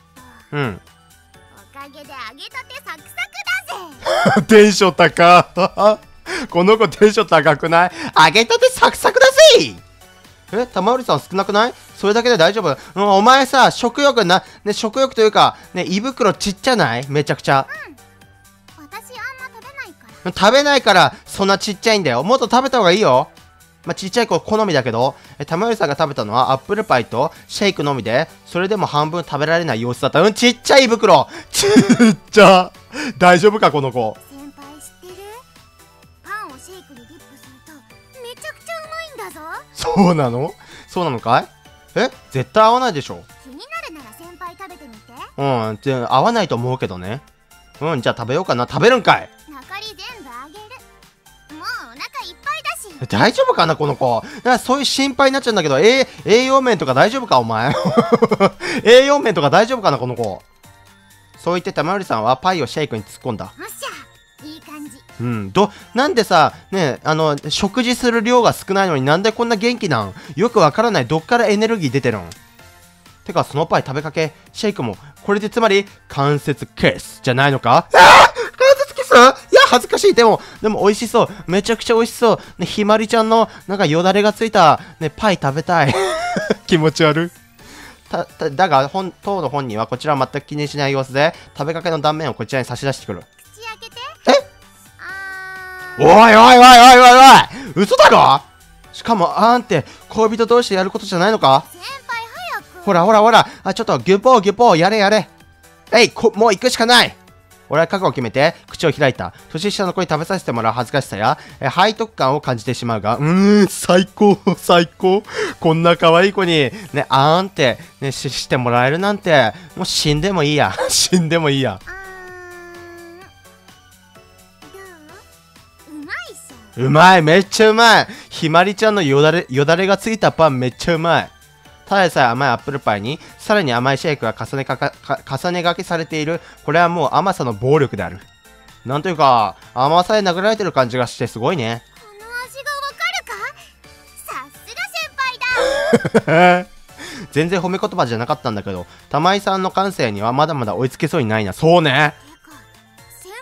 うん。 おかげで揚げたてサクサクだぜ。 テンション高この子テンション高くない揚げたてサクサクだぜえ、玉織さん少なくないそれだけで大丈夫、うん、お前さ、食欲な、ね、食欲というか、ね、胃袋ちっちゃないめちゃくちゃ。 うん。私あんま食べないから。 食べないから、そんなちっちゃいんだよ。もっと食べた方がいいよ。まあ、ちっちゃい子好みだけど、え、玉織さんが食べたのはアップルパイとシェイクのみで、それでも半分食べられない様子だった。うん、ちっちゃい胃袋ちっちゃ大丈夫かこの子。 先輩知ってる？パンをシェイクにディップするとめちゃくちゃうまいんだぞ。 そうなのそうなのかいえ絶対合わないでしょ。 気になるなら先輩食べてみて。 うん、じゃ合わないと思うけどね。うん、じゃあ食べようかな。食べるんかい残り全部あげる。もうお腹いっぱいだし。 大丈夫かなこの子。だからそういう心配になっちゃうんだけど、え栄養面とか大丈夫かお前。栄養面とか大丈夫かなこの子。そう言って玉織さんはパイをシェイクに突っ込んだ。 よっしゃ、いい感じ。 うん、ど、なんでさ、ねあの、食事する量が少ないのになんでこんな元気なんよくわからない。どっからエネルギー出てるんてか、そのパイ食べかけ、シェイクも、これでつまり、関節キスじゃないのかああ関節キスいや、恥ずかしい。でも、でも美味しそう。めちゃくちゃ美味しそう。ね、ひまりちゃんの、なんかよだれがついた、ね、パイ食べたい。気持ち悪い。た、た、だが、本、当の本人はこちらは全く気にしない様子で、食べかけの断面をこちらに差し出してくる。 口開けて。 えあー。 おいおいおいおいおいおい嘘だろしかも、あーんって、恋人同士でやることじゃないのか先輩早く。 ほらほらほら、あ、ちょっとギュポーギュポーやれやれ。えい、こ、もう行くしかない。俺は覚悟を決めて、口を開いた。年下の子に食べさせてもらう恥ずかしさや、え背徳感を感じてしまうが、うーん、最高、最高。こんな可愛い子に、ね、あーんって、ね、し、してもらえるなんて、もう死んでもいいや。死んでもいいや。 あーん。どう？うまいっしょ。 うまい、めっちゃうまい。ひまりちゃんのよだれ、よだれがついたパンめっちゃうまい。ただでさえ甘いアップルパイに、さらに甘いシェイクが重ねかか、か重ねがけされている。これはもう甘さの暴力である。なんというか、甘さで殴られてる感じがしてすごいね。 この味がわかるか？さすが先輩だ。 全然褒め言葉じゃなかったんだけど、玉井さんの感性にはまだまだ追いつけそうにないな。そうね。 てか、先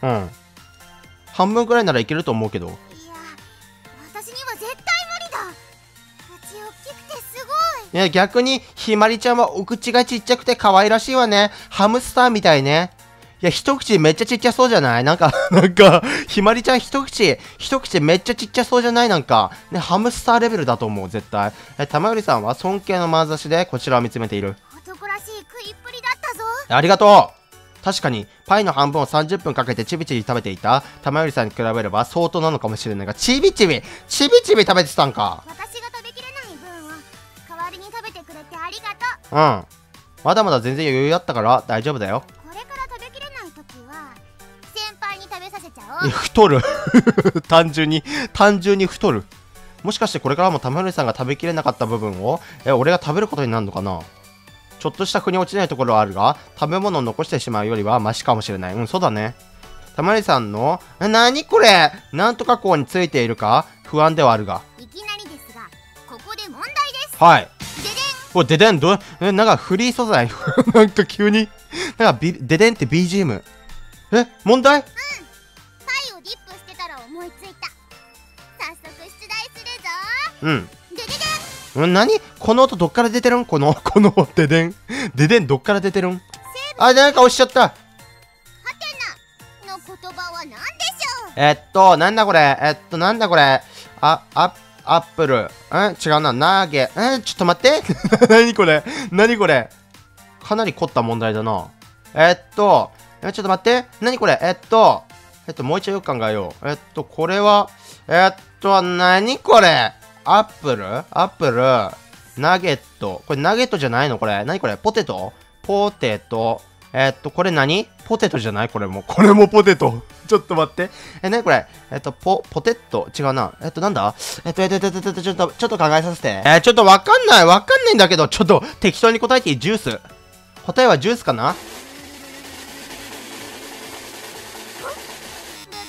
うん。半分くらいならいけると思うけど。 いや、私には絶対無理だ。口大きくてすごい。 いや、逆に、ひまりちゃんはお口がちっちゃくて可愛らしいわね。ハムスターみたいね。いや、一口めっちゃちっちゃそうじゃない？なんか、なんか、ひまりちゃん一口、一口めっちゃちっちゃそうじゃない？なんか、ね、ハムスターレベルだと思う、絶対。え、玉よりさんは尊敬の眼差しでこちらを見つめている。 男らしい食いっぷりだったぞ。 ありがとう。確かに、パイの半分をさんじゅっぷんかけてちびちび食べていた玉よりさんに比べれば相当なのかもしれないが、ちびちび、ちびちび食べてたんか。 私が食べきれない分を代わりに食べてくれてありがとう。うん。まだまだ全然余裕あったから大丈夫だよ。 これから食べきれないときは、先輩に食べさせちゃおう。 太る。単純に、単純に太る。もしかしてこれからも玉よりさんが食べきれなかった部分を、え、俺が食べることになるのかな？ちょっとした腑に落ちないところはあるが、食べ物を残してしまうよりはマシかもしれない。うん、そうだね。玉よりさんの、え、なにこれ？なんとかこうについているか不安ではあるが。 いきなりですが、ここで問題です。 はい。 ででん。 お、ででん、ど、え、なんかフリー素材なんか急に、なんかビ、ででんって ビージーエム。え、問題？うん。 パイをディップしてたら思いついた。早速出題するぞ。 うん。 でででん。 うん、なにこの音どっから出てるん？この、この、ででん。ででんどっから出てるん？あ、なんか押しちゃった。 はてなの言葉は何でしょう？ えっと、なんだこれ？えっと、なんだこれ？あ、あ、アップル。え違うな。ナーゲ。えちょっと待って。なにこれ？なにこれ？かなり凝った問題だな。えっと、えちょっと待って。なにこれ？えっと、えっと、もう一度よく考えよう。えっと、これは、えっと、なにこれ？アップルアップルナゲット。これナゲットじゃないのこれ。なにこれ？ポテトポテト。えっと、これ何？ポテトじゃないこれも。これもポテト。ちょっと待って。え、なにこれ？えっと、ポ、ポテト違うな。えっと、なんだ？えっと、えっと、えっと、えっと、ちょっと、ちょっと考えさせて。えー、ちょっとわかんない。わかんないんだけど、ちょっと適当に答えていい？ジュース。答えはジュースかな？ ブブ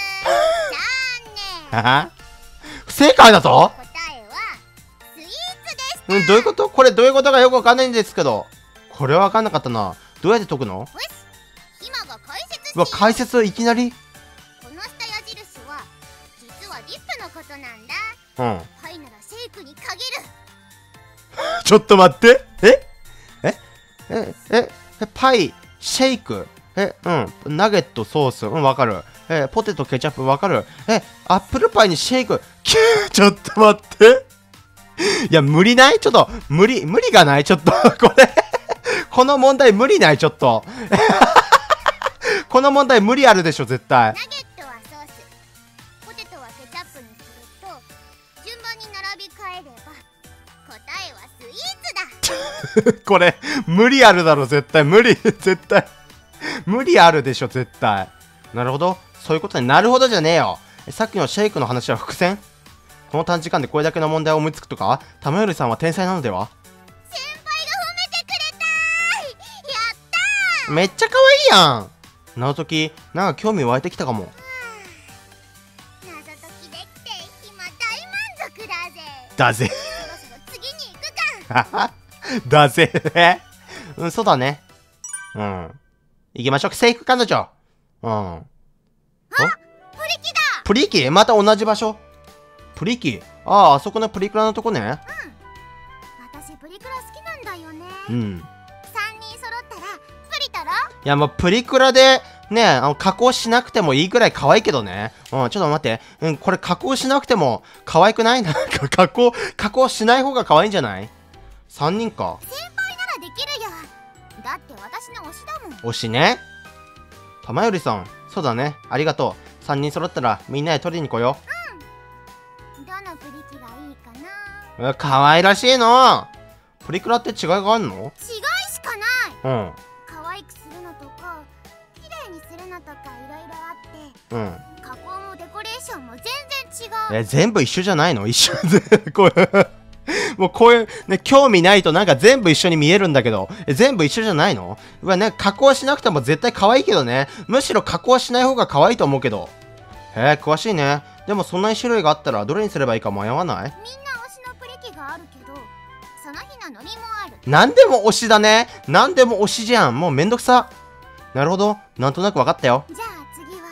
ー。残念。 はは不正解だぞ。 答えはスイーツでした。 うん、どういうこと？これどういうことかよくわかんないんですけど。これはわかんなかったな。どうやって解くの？ よし、ひまが解説してうわ、解説いきなり？ この下矢印は実はディップのことなんだ。 うん。 パイならシェイクに限る。 ちょっと待って。えええええパイ、シェイク。え、うん。ナゲット、ソース。うん、わかる。え、ポテト、ケチャップ、わかる。え、アップルパイにシェイク。きゅーちょっと待って。いや、無理ない？ちょっと、無理、無理がない？ちょっと、これ。この問題無理ない？ちょっと。この問題無理あるでしょ、絶対。 ナゲットはソース、ポテトはケチャップにすると順番に並び替えれば答えはスイーツだ。 これ、無理あるだろ、絶対。無理、絶対。無理あるでしょ、絶対。なるほど。そういうことになるほどじゃねえよ。さっきのシェイクの話は伏線？この短時間でこれだけの問題を思いつくとか、玉よりさんは天才なのでは？ 先輩が褒めてくれたーい。やったー。 めっちゃ可愛いやん。謎解き、なんか興味湧いてきたかも。 謎解きできて今大満足だぜ。 だぜ。 そろそろ次に行くか。 だぜ。うん、そうだね。うん。行きましょう。セイク彼女。うん。あ、 プリキだ。 プリキ？また同じ場所？プリキ？ああ、あそこのプリクラのとこね。 うん。私プリクラ好きなんだよね。 うん。 さんにん揃ったらプリタロ？ いや、もうプリクラで、ね、あの、加工しなくてもいいくらい可愛いけどね。うん、ちょっと待って。うん、これ加工しなくても可愛くない？なんか加工、加工しない方が可愛いんじゃない？ さん 人か。 先輩ならできるよ。だって私の推しだもん。 推しね。玉よりさん、そうだね。ありがとう。さんにん揃ったらみんなで取りに来ようん。どのプリキがいいかな？ う。う可愛らしいの。プリクラって違いがあるの？ 違いしかない。 うん。 可愛くするのとか綺麗にするのとかいろいろあって、 うん。 加工もデコレーションも全然違う。 え、全部一緒じゃないの？一緒で、こう、もうこういう、ね、興味ないとなんか全部一緒に見えるんだけど、え、全部一緒じゃないの？うわ、ね、加工しなくても絶対可愛いけどね。むしろ加工しない方が可愛いと思うけど。へえ、詳しいね。でもそんなに種類があったらどれにすればいいか迷わない？ みんな推しのプリキがあるけど、その日のノリもある。 なんでも推しだね。なんでも推しじゃん。もうめんどくさ。なるほど。なんとなく分かったよ。 じゃあ次は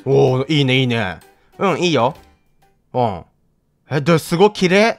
おー、いいね、いいね。うん、いいよ。うん。え、で、すごい綺麗。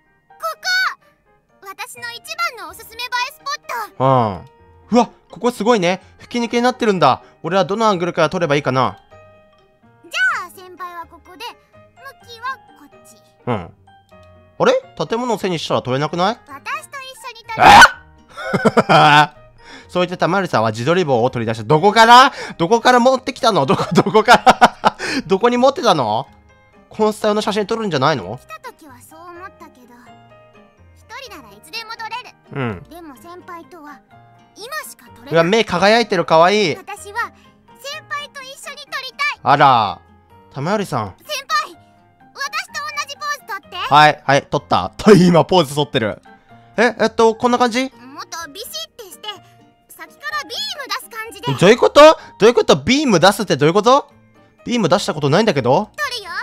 私の一番のおすすめ映えスポット。 うん。うわ、ここすごいね。吹き抜けになってるんだ。俺はどのアングルから撮ればいいかな。 じゃあ先輩はここで、向きはこっち。 うん。あれ建物を背にしたら撮れなくない？ 私と一緒に撮る。 えそう言ってたまるさんは自撮り棒を取り出した。どこからどこから持ってきたの？どこ、どこからどこに持ってたの？このスタイルの写真撮るんじゃないの？ 来た時はそう思ったけど、一人ならいつでも撮れる。 うん。 でも先輩とは今しか撮れない。 いや、目輝いてる、かわいい。 私は先輩と一緒に撮りたい。 あら、玉よりさん。 先輩、私と同じポーズ撮って。 はい、はい、撮った。今ポーズ撮ってる。え、えっと、こんな感じ？ もっとビシッてして、先からビーム出す感じで。 どういうこと？どういうこと？ビーム出すってどういうこと？ビーム出したことないんだけど。 撮るよ。はい、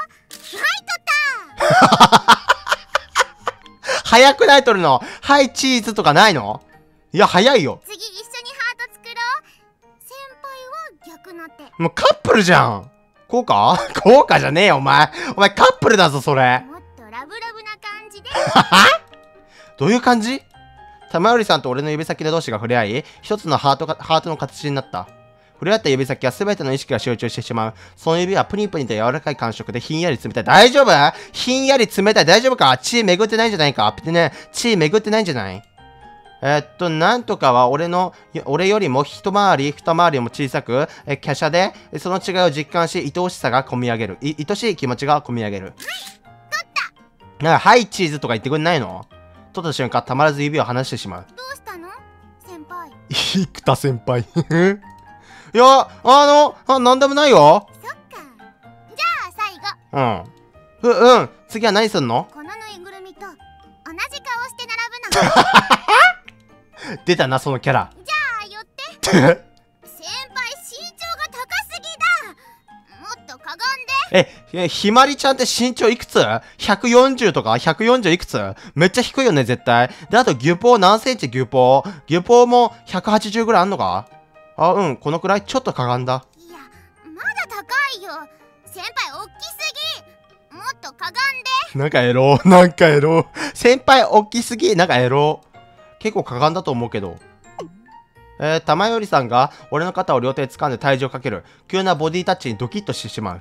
撮った。 早くない撮るの？はい、チーズとかないの？いや、早いよ。 次一緒にハート作ろう。先輩は逆なって。 もうカップルじゃん。こうか？こうかじゃねえよ、お前。お前カップルだぞ、それ。 もっとラブラブな感じで。 どういう感じ？玉よりさんと俺の指先の同士が触れ合い、一つのハートが、ハートの形になった。触れ合った指先は全ての意識が集中してしまう。その指はプニプニと柔らかい感触でひんやり冷たい。大丈夫？ひんやり冷たい。大丈夫か？血巡ってないんじゃないか？ってね、血巡ってないんじゃない？えー、っと、なんとかは俺の、俺よりも一回り、二回りも小さく、え、華奢で、その違いを実感し、愛おしさが込み上げる。い、愛しい気持ちが込み上げる。はい、 取った。 なんか、はい、チーズとか言ってくんないの？取った瞬間、たまらず指を離してしまう。 どうしたの？先輩。 生田先輩。いや、あの、あ、なんでもないよ。 そっか。じゃあ、最後。 うん。う、うん。次は何すんの？ このぬいぐるみと、同じ顔して並ぶの。 出たな、そのキャラ。 じゃあ、寄って。先輩、身長が高すぎだ。もっとかがんで。 え、ひまりちゃんって身長いくつ？ ひゃくよんじゅう とか ひゃくよんじゅう いくつ？めっちゃ低いよね、絶対。で、あと、ギュポー何センチ？ギュポー。ギュポーもひゃくはちじゅうぐらいあんのか？あ、うん、このくらいちょっとかがんだ。 いや、まだ高いよ。先輩、おっきすぎ。もっとかがんで。 なんかエロー。なんかエロー。先輩、おっきすぎ。なんかエロー。結構かがんだと思うけど。えー、玉よりさんが俺の肩を両手で掴んで体重をかける。急なボディタッチにドキッとしてしまう。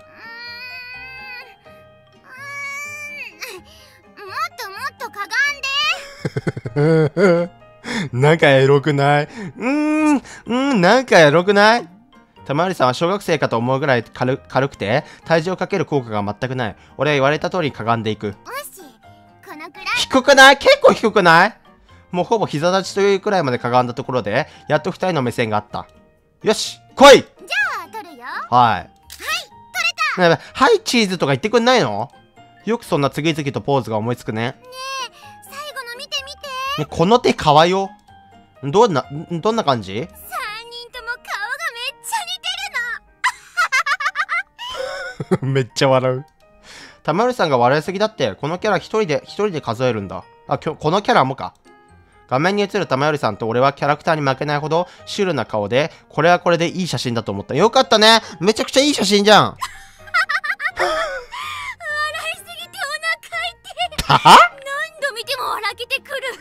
うーん、うーん、もっともっとかがんで。 なんかエロくない？うーん、うん、なんかエロくない？玉よりさんは小学生かと思うぐらい 軽, 軽くて体重をかける効果が全くない。俺は言われた通りにかがんでいく。 もし、このくらい。 低くない？結構低くない？もうほぼ膝立ちというくらいまでかがんだところで、やっと二人の目線があった。よし、来い！ じゃあ、取るよ。 はい。はい、 取れた！ はい、チーズとか言ってくんないの？よくそんな次々とポーズが思いつくね。 ねえ、最後の見て見て。 ね、この手かわいよ。どんな、どんな感じ？ さんにんとも顔がめっちゃ似てるの。 めっちゃ笑う。玉よりさんが笑いすぎだって、このキャラ一人で、一人で数えるんだ。あ、きょ、このキャラもか。画面に映る玉よりさんと俺はキャラクターに負けないほどシュールな顔で、これはこれでいい写真だと思った。よかったね。めちゃくちゃいい写真じゃん。 笑いすぎてお腹痛い。 何度見ても笑けて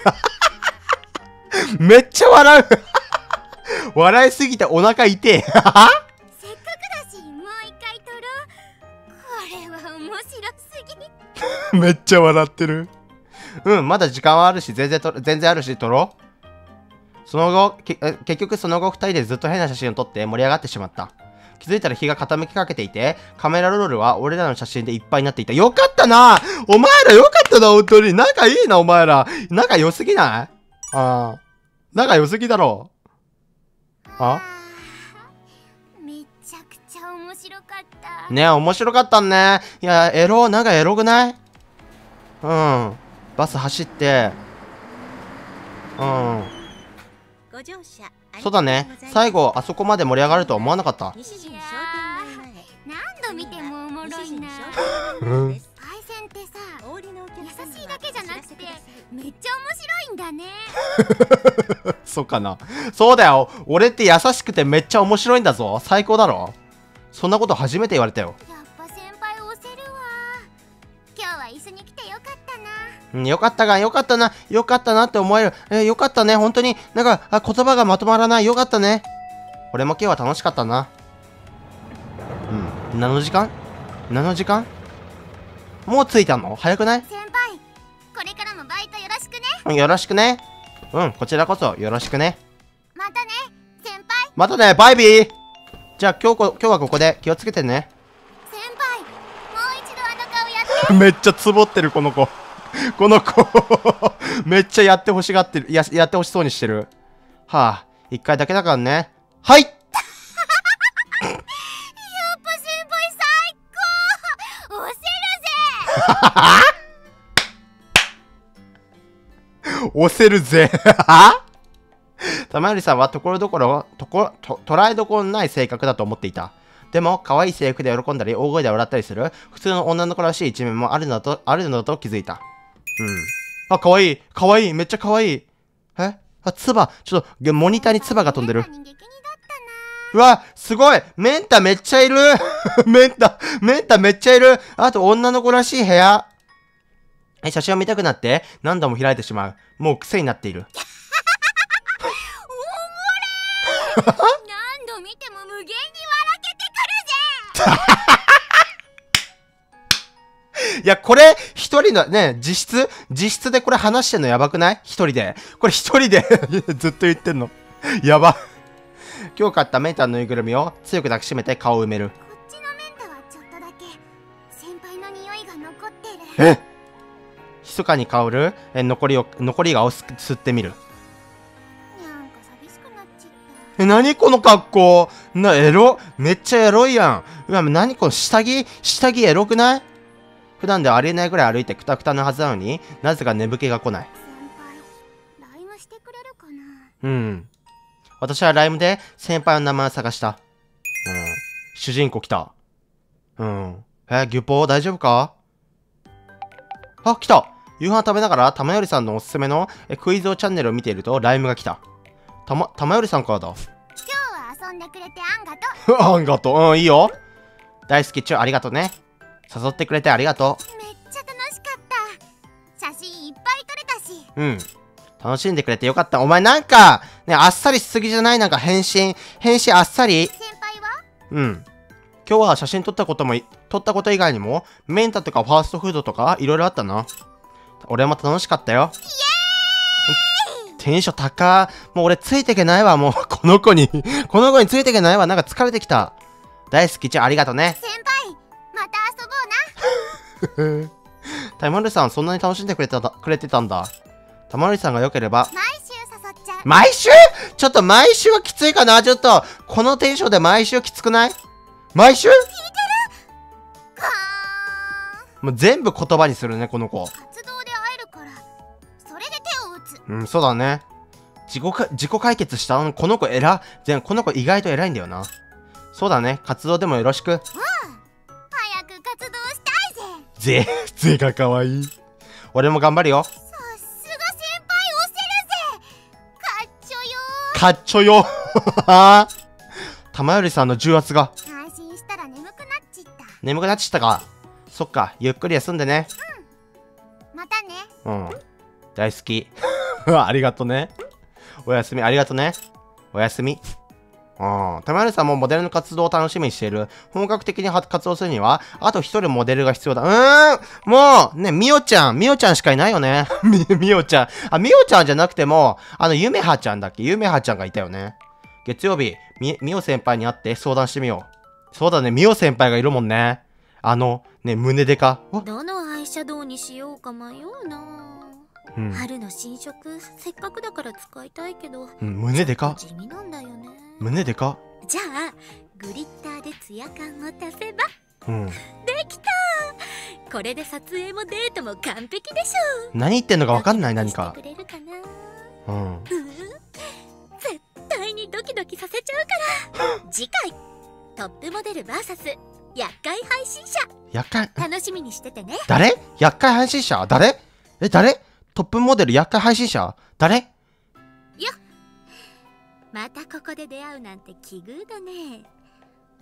くる。 めっちゃ笑う。笑いすぎてお腹痛い。 せっかくだし、もう一回撮ろう。これは面白すぎ。 めっちゃ笑ってる。うん、まだ時間はあるし、全然と、全然あるし、撮ろう。その後、け結局その後二人でずっと変な写真を撮って盛り上がってしまった。気づいたら日が傾きかけていて、カメラロールは俺らの写真でいっぱいになっていた。よかったな！お前らよかったな、本当に。仲いいな、お前ら。仲良すぎない？ああ。仲良すぎだろ。あ？ めちゃくちゃ面白かった。 ねえ、面白かったね。いや、エロ、なんかエロくない？うん。バス走って、うん。そうだね。最後、あそこまで盛り上がるとは思わなかった。 何度見てもおもろいな。 うん。 パイセンってさ、優しいだけじゃなくて、めっちゃ面白いんだね。 そうかな。そうだよ。俺って優しくてめっちゃ面白いんだぞ。最高だろ。 そんなこと初めて言われたよ。 やっぱ先輩押せるわ。今日は一緒に来てよかったな。 うん、よかったが、よかったな、よかったなって思える。えー、よかったね、本当に。なんか、あ、言葉がまとまらない。よかったね。俺も今日は楽しかったな。うん。何の時間何の時間もう着いたの早くない？ 先輩、これからもバイトよろしくね。 うん、よろしくね。うん、こちらこそよろしくね。 またね、先輩。 またね、バイビー。じゃあ今日こ、今日はここで気をつけてね。 先輩、もう一度あの顔やって。 めっちゃつぼってる、この子。この子。めっちゃやってほしがってる。や、やってほしそうにしてる。はあ、一回だけだからね。はい。 やっぱ先輩最高。押せるぜ。 押せるぜ。玉よりさんはところどころ、とこ、と、捉えどころのない性格だと思っていた。でも、可愛い制服で喜んだり、大声で笑ったりする、普通の女の子らしい一面もあるのだと、あるのだと気づいた。うん。あ、可愛い。可愛い。めっちゃ可愛い。えあ、つば。ちょっと、モニターにつばが飛んでる。うわ、すごい。メンタめっちゃいる。メンタ、メンタめっちゃいる。あと、女の子らしい部屋。え、写真を見たくなって、何度も開いてしまう。もう癖になっている。 何度見ても無限に笑けてくるぜ。 いや、これ、一人のね、実質、実質でこれ話してんのやばくない？一人で。これ一人でずっと言ってんの。やば。今日買ったメンタのぬいぐるみを強く抱きしめて顔を埋める。 こっちのメンタはちょっとだけ先輩の匂いが残ってる。 え密かに香るえ残りを、残りがを吸ってみる。 なんか寂しくなっちゃった。 え、なにこの格好な、エロめっちゃエロいやん。うわ、なにこの下着下着エロくない？普段ではありえないぐらい歩いてクタクタのはずなのに、なぜか眠気が来ない。 先輩、ライムしてくれるかな？ うん。私はライムで先輩の名前を探した。うん。主人公来た。うん。え、ギュポー大丈夫か？あ、来た。夕飯食べながら玉よりさんのおすすめのえクイズ王チャンネルを見ているとライムが来た。たま、玉よりさんからだ。 今日は遊んでくれてあんがとう。 あんがとう。うん、いいよ。大好きチューありがとうね。誘ってくれてありがとめっちゃ楽しかった。写真いっぱい撮れたし。 う。うん。楽しんでくれてよかった。お前なんか、ね、あっさりしすぎじゃない？なんか返信。返信あっさり。 先輩は？ うん。今日は写真撮ったことも、撮ったこと以外にも、メンタとかファーストフードとか、いろいろあったな。俺も楽しかったよ。イエーイ！テンション高ー。もう俺ついてけないわ、もう。この子に。この子についてけないわ。なんか疲れてきた。大好きちゃん、ありがとね。 先輩、また遊ぼうな。 タイマルさん、そんなに楽しんでくれた、くれてたんだ。タマルさんが良ければ。 毎週誘っちゃう。 毎週？ちょっと毎週はきついかな？ちょっと、このテンションで毎週きつくない？毎週？聞いてる？もう全部言葉にするね、この子。 活動で会えるから、それで手を打つ。 うん、そうだね。自己か、自己解決した。この子偉、全、この子意外と偉いんだよな。そうだね、活動でもよろしく。うん。 早く活動したいぜ。 ぜ、ぜがかわいい。俺も頑張るよ。 さすが先輩押せるぜ。かっちょよー。 かっちょよ。玉よりさんの重圧が。 安心したら眠くなっちった。 眠くなっちったか。そっか、ゆっくり休んでね。 うん。またね。 うん。大好き。ありがとね。おやすみ、ありがとね。おやすみ。ああ、玉よりさんもモデルの活動を楽しみにしている。本格的に活動するには、あと一人モデルが必要だ。うーんもう、ね、みおちゃん、みおちゃんしかいないよね。み、みおちゃん。あ、みおちゃんじゃなくても、あの、ゆめはちゃんだっけ？ゆめはちゃんがいたよね。月曜日、み、みお先輩に会って相談してみよう。そうだね、みお先輩がいるもんね。あの、ね、胸デカ。 どのアイシャドウにしようか迷うな。うん、春の新色、せっかくだから使いたいけど、 うん、胸デカ。 地味なんだよね。 胸デカ。 じゃあグリッターでツヤ感を足せば、 うん、 できた。これで撮影もデートも完璧でしょ。 何言ってんのか分かんない。何か。 くれるかな。 うん、 うん、絶対にドキドキさせちゃうから次回トップモデル ブイエス 厄介配信者、 厄介楽しみにしててね。 誰？厄介配信者？誰？え、誰？トップモデル厄介配信者？誰？ よっ、またここで出会うなんて奇遇だね。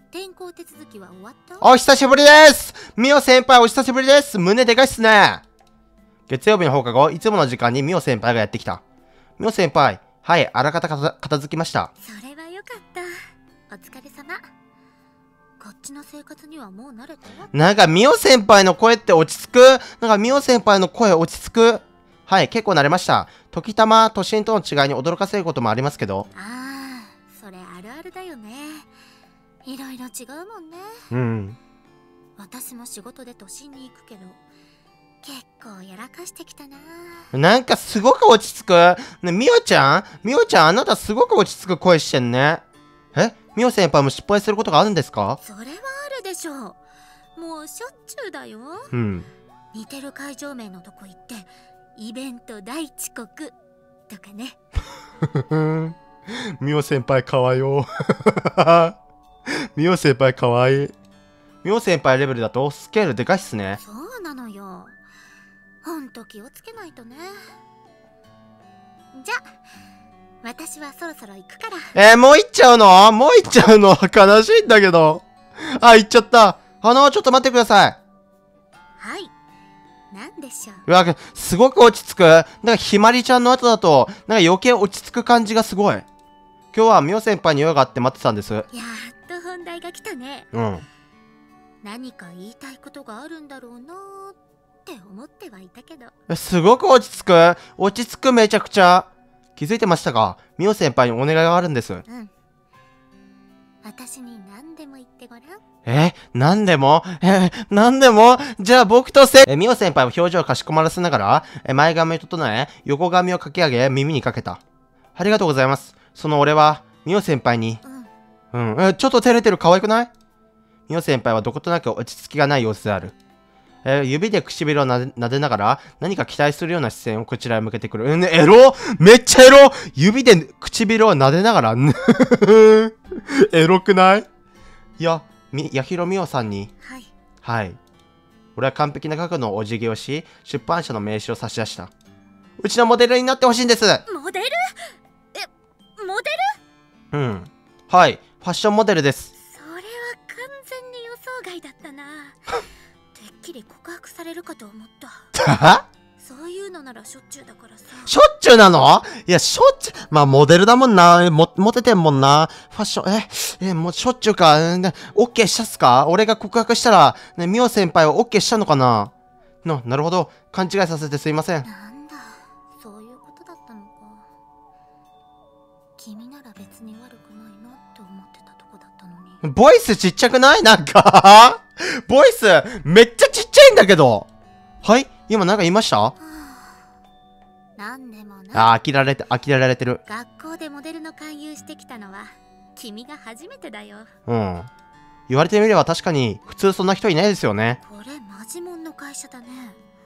転校手続きは終わった？ お久しぶりです。ミオ先輩お久しぶりです。胸でかいっすね。月曜日の放課後、いつもの時間にミオ先輩がやってきた。ミオ先輩、はい、あらかた片付きました。 それはよかった。お疲れ様。こっちの生活にはもう慣れた？ なんかミオ先輩の声って落ち着く。なんかミオ先輩の声落ち着く。はい、結構慣れました。時たま、都心との違いに驚かせることもありますけど。 ああ、それあるあるだよね。いろいろ違うもんね。 うん。 私も仕事で都心に行くけど、結構やらかしてきたな。 なんかすごく落ち着く。ね、ミオちゃんミオちゃん、あなたすごく落ち着く声してんね。えミオ先輩も失敗することがあるんですか？ それはあるでしょう。もうしょっちゅうだよ。 うん。 似てる会場名のとこ行って、イベント大遅刻とかね。 ミオ先輩かわよ。ミオ先輩かわいい。ミオ先輩レベルだとスケールでかいっすね。 そうなのよ。ほんと気をつけないとね。じゃあ私はそろそろ行くから。 えー、もう行っちゃうの？もう行っちゃうの？悲しいんだけど。あ、行っちゃった。あの、ちょっと待ってください。 はい。なんでしょう。 うわ、すごく落ち着く。なんかひまりちゃんの後だと、なんか余計落ち着く感じがすごい。今日はミオ先輩に用があって待ってたんです。やっと本題が来たね。 うん。 何か言いたいことがあるんだろうなーって思ってはいたけど。 すごく落ち着く。落ち着くめちゃくちゃ。気づいてましたか？ミオ先輩にお願いがあるんです。うん。 私に何でも言ってごらん。 え、何でもえー、何でもじゃあ僕とせ、え、ミオ先輩は表情をかしこまらせながら、え、前髪を整え、横髪をかき上げ、耳にかけた。ありがとうございます。その俺は、ミオ先輩に、うん。うん、え、ちょっと照れてる可愛くない？ミオ先輩はどことなく落ち着きがない様子である。えー、指で唇をなで、撫でながら、何か期待するような視線をこちらへ向けてくる。うん、エロめっちゃエロ指で唇を撫でながら、エロくない？いや、み、やひろみおさんに、 はい。 はい。俺は完璧な角度のお辞儀をし、出版社の名刺を差し出した。うちのモデルになってほしいんです。 モデル？え、モデル？うん。はい、ファッションモデルです。 それは完全に予想外だったな。てっきり告白されるかと思った。そういうのならしょっちゅうだからさ。 しょっちゅうなの？いや、しょっちゅう、まあ、モデルだもんな。も、モテてんもんな。ファッション、え、え、もうしょっちゅうか。ね、オッケーしたっすか？俺が告白したら、ね、ミオ先輩はオッケーしたのかな？の、なるほど。勘違いさせてすいません。 なんだ、そういうことだったのか。君なら別に悪くないなって思ってたとこだったのに。 ボイスちっちゃくない？なんかボイス、めっちゃちっちゃいんだけど。はい？今なんか言いました？ なんでもな。 あ、飽きられて、飽きられてる。 学校でモデルの勧誘してきたのは、君が初めてだよ。 うん。言われてみれば確かに、普通そんな人いないですよね。 これ、マジモンの会社だね。へ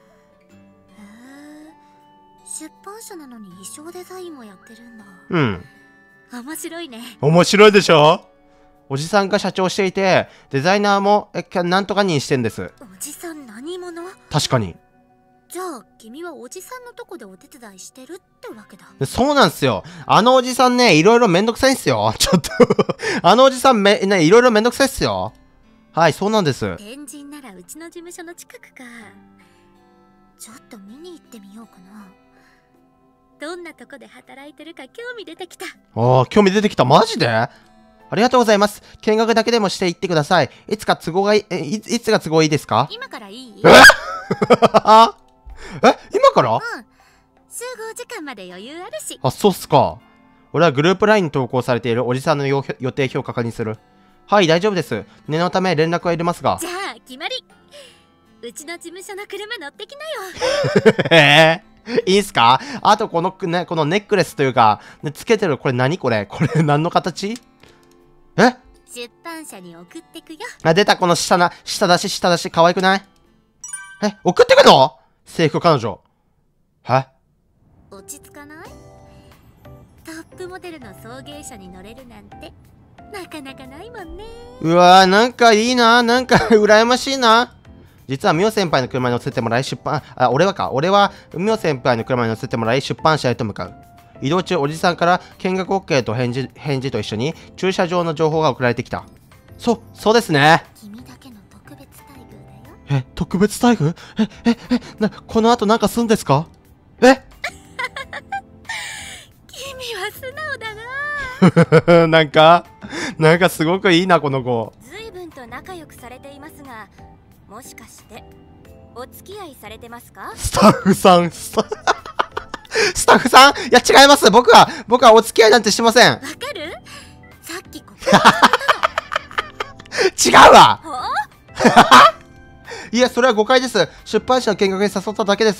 え。出版社なのに衣装デザインもやってるんだ。 うん。 面白いね。 面白いでしょ？おじさんが社長していて、デザイナーも、え、なんとかにしてんです。 おじさん何者？ 確かに。 じゃあ、君はおじさんのとこでお手伝いしてるってわけだ。 そうなんすよ。あのおじさんね、いろいろめんどくさいんすよ。ちょっとあのおじさんめ、ね、いろいろめんどくさいっすよ。はい、そうなんです。 天神ならうちの事務所の近くか。ちょっと見に行ってみようかな。どんなとこで働いてるか興味出てきた。 ああ、興味出てきた。マジで？ありがとうございます。見学だけでもしていってください。いつか都合がいい、え、い、いつが都合いいですか？ 今からいい？ ええ、今から？うん。 集合時間まで余裕あるし。 あ、そうっすか。俺はグループラインに投稿されているおじさんの予定表を確認する。はい、大丈夫です。念のため連絡は入れますが。 じゃあ、決まり。うちの事務所の車乗ってきなよ。 えー、いいんすか？あとこの、ね、このネックレスというか、ね、つけてるこれ何これ？これ何の形？え？ 出版社に送ってくよ。 あ、出たこの下な、下出し下出し可愛くない？え、送ってくの？制服彼女。は？ 落ち着かない？トップモデルの送迎車に乗れるなんて、なかなかないもんね。 うわー、なんかいいな。なんか羨ましいな。実はミオ先輩の車に乗せてもらい出版、あ、俺はか。俺はミオ先輩の車に乗せてもらい出版社へと向かう。移動中、おじさんから見学 OK と返事、返事と一緒に駐車場の情報が送られてきた。 そ、そうですね。 君だけの特別待遇だよ。 え、特別待遇？え、え、え、な、この後なんかすんですか？え君は素直だな。 なんか、なんかすごくいいな、この子。 随分と仲良くされていますが、もしかしてお付き合いされてますか？ スタッフさん、スタスタッフさん？いや、違います。僕は、僕はお付き合いなんてしてません。 わかる？さっきここ違うわはいや、それは誤解です。出版社の見学に誘っただけです。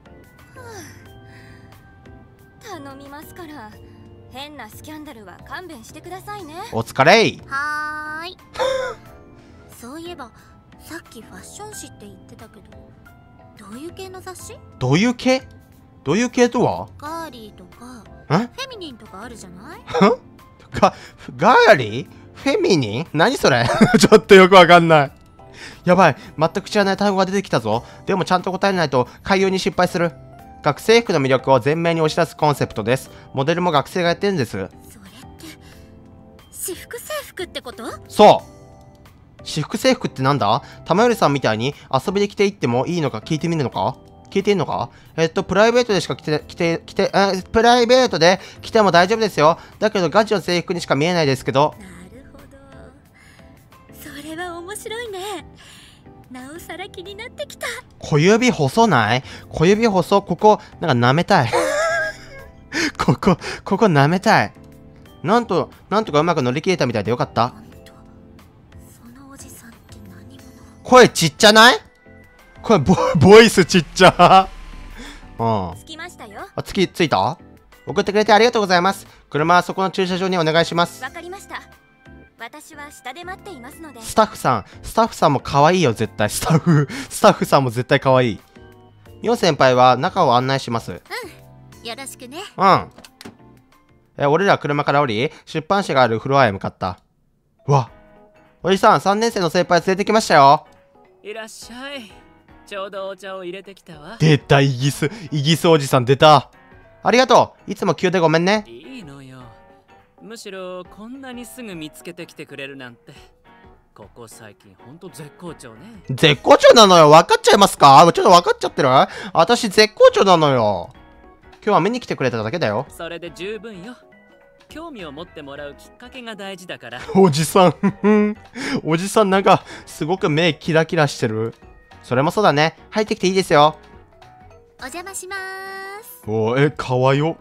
頼みますから、変なスキャンダルは勘弁してくださいね。 お疲れい。 はーい。そういえばさっきファッション誌って言ってたけど、どういう系の雑誌？ どういう系？どういう系とは？ ガーリーとかん？ フェミニンとかあるじゃない？ ガ、ガーリー？フェミニン？何それちょっとよくわかんない。やばい。全く知らない単語が出てきたぞ。でもちゃんと答えないと開業に失敗する。学生服の魅力を前面に押し出すコンセプトです。モデルも学生がやってるんです。 それって私服制服ってこと？ そう私服制服ってなんだ？玉寄さんみたいに遊びで着ていってもいいのか聞いてみるのか？聞いていいのか？えっと、プライベートでしか着て、着て、着て、え、プライベートで着ても大丈夫ですよ。だけどガチの制服にしか見えないですけど。 なるほど。それは面白いね。なおさら気になってきた。 小指細ない？小指細、ここ、なんか舐めたい。ここ、ここ舐めたい。なんと、なんとかうまく乗り切れたみたいでよかった。 ほんと、そのおじさんって何者？ 声ちっちゃない？声ボ、ボイスちっちゃ。うん。 着きましたよ。 あ、月着いた？送ってくれてありがとうございます。車はそこの駐車場にお願いします。 わかりました。私は下で待っていますので。 スタッフさん、スタッフさんも可愛いよ、絶対。スタッフ、スタッフさんも絶対可愛い。ミオ先輩は中を案内します。 よろしくね。 うん。え、俺ら車から降り、出版社があるフロアへ向かった。うわ。おじさん、さんねん生の先輩連れてきましたよ。 いらっしゃい。ちょうどお茶を入れてきたわ。 出た、イギス、イギスおじさん出た。ありがとう。いつも急でごめんね。 いいのよ。むしろこんなにすぐ見つけてきてくれるなんて。ここ最近ほんと絶好調ね。 絶好調なのよ。分かっちゃいますか？ちょっと分かっちゃってる？私絶好調なのよ。今日は見に来てくれただけだよ。 それで十分よ。興味を持ってもらうきっかけが大事だから。 おじさん。おじさんなんかすごく目キラキラしてる。それもそうだね。入ってきていいですよ。 お邪魔しまーす。 おー、え、かわよ。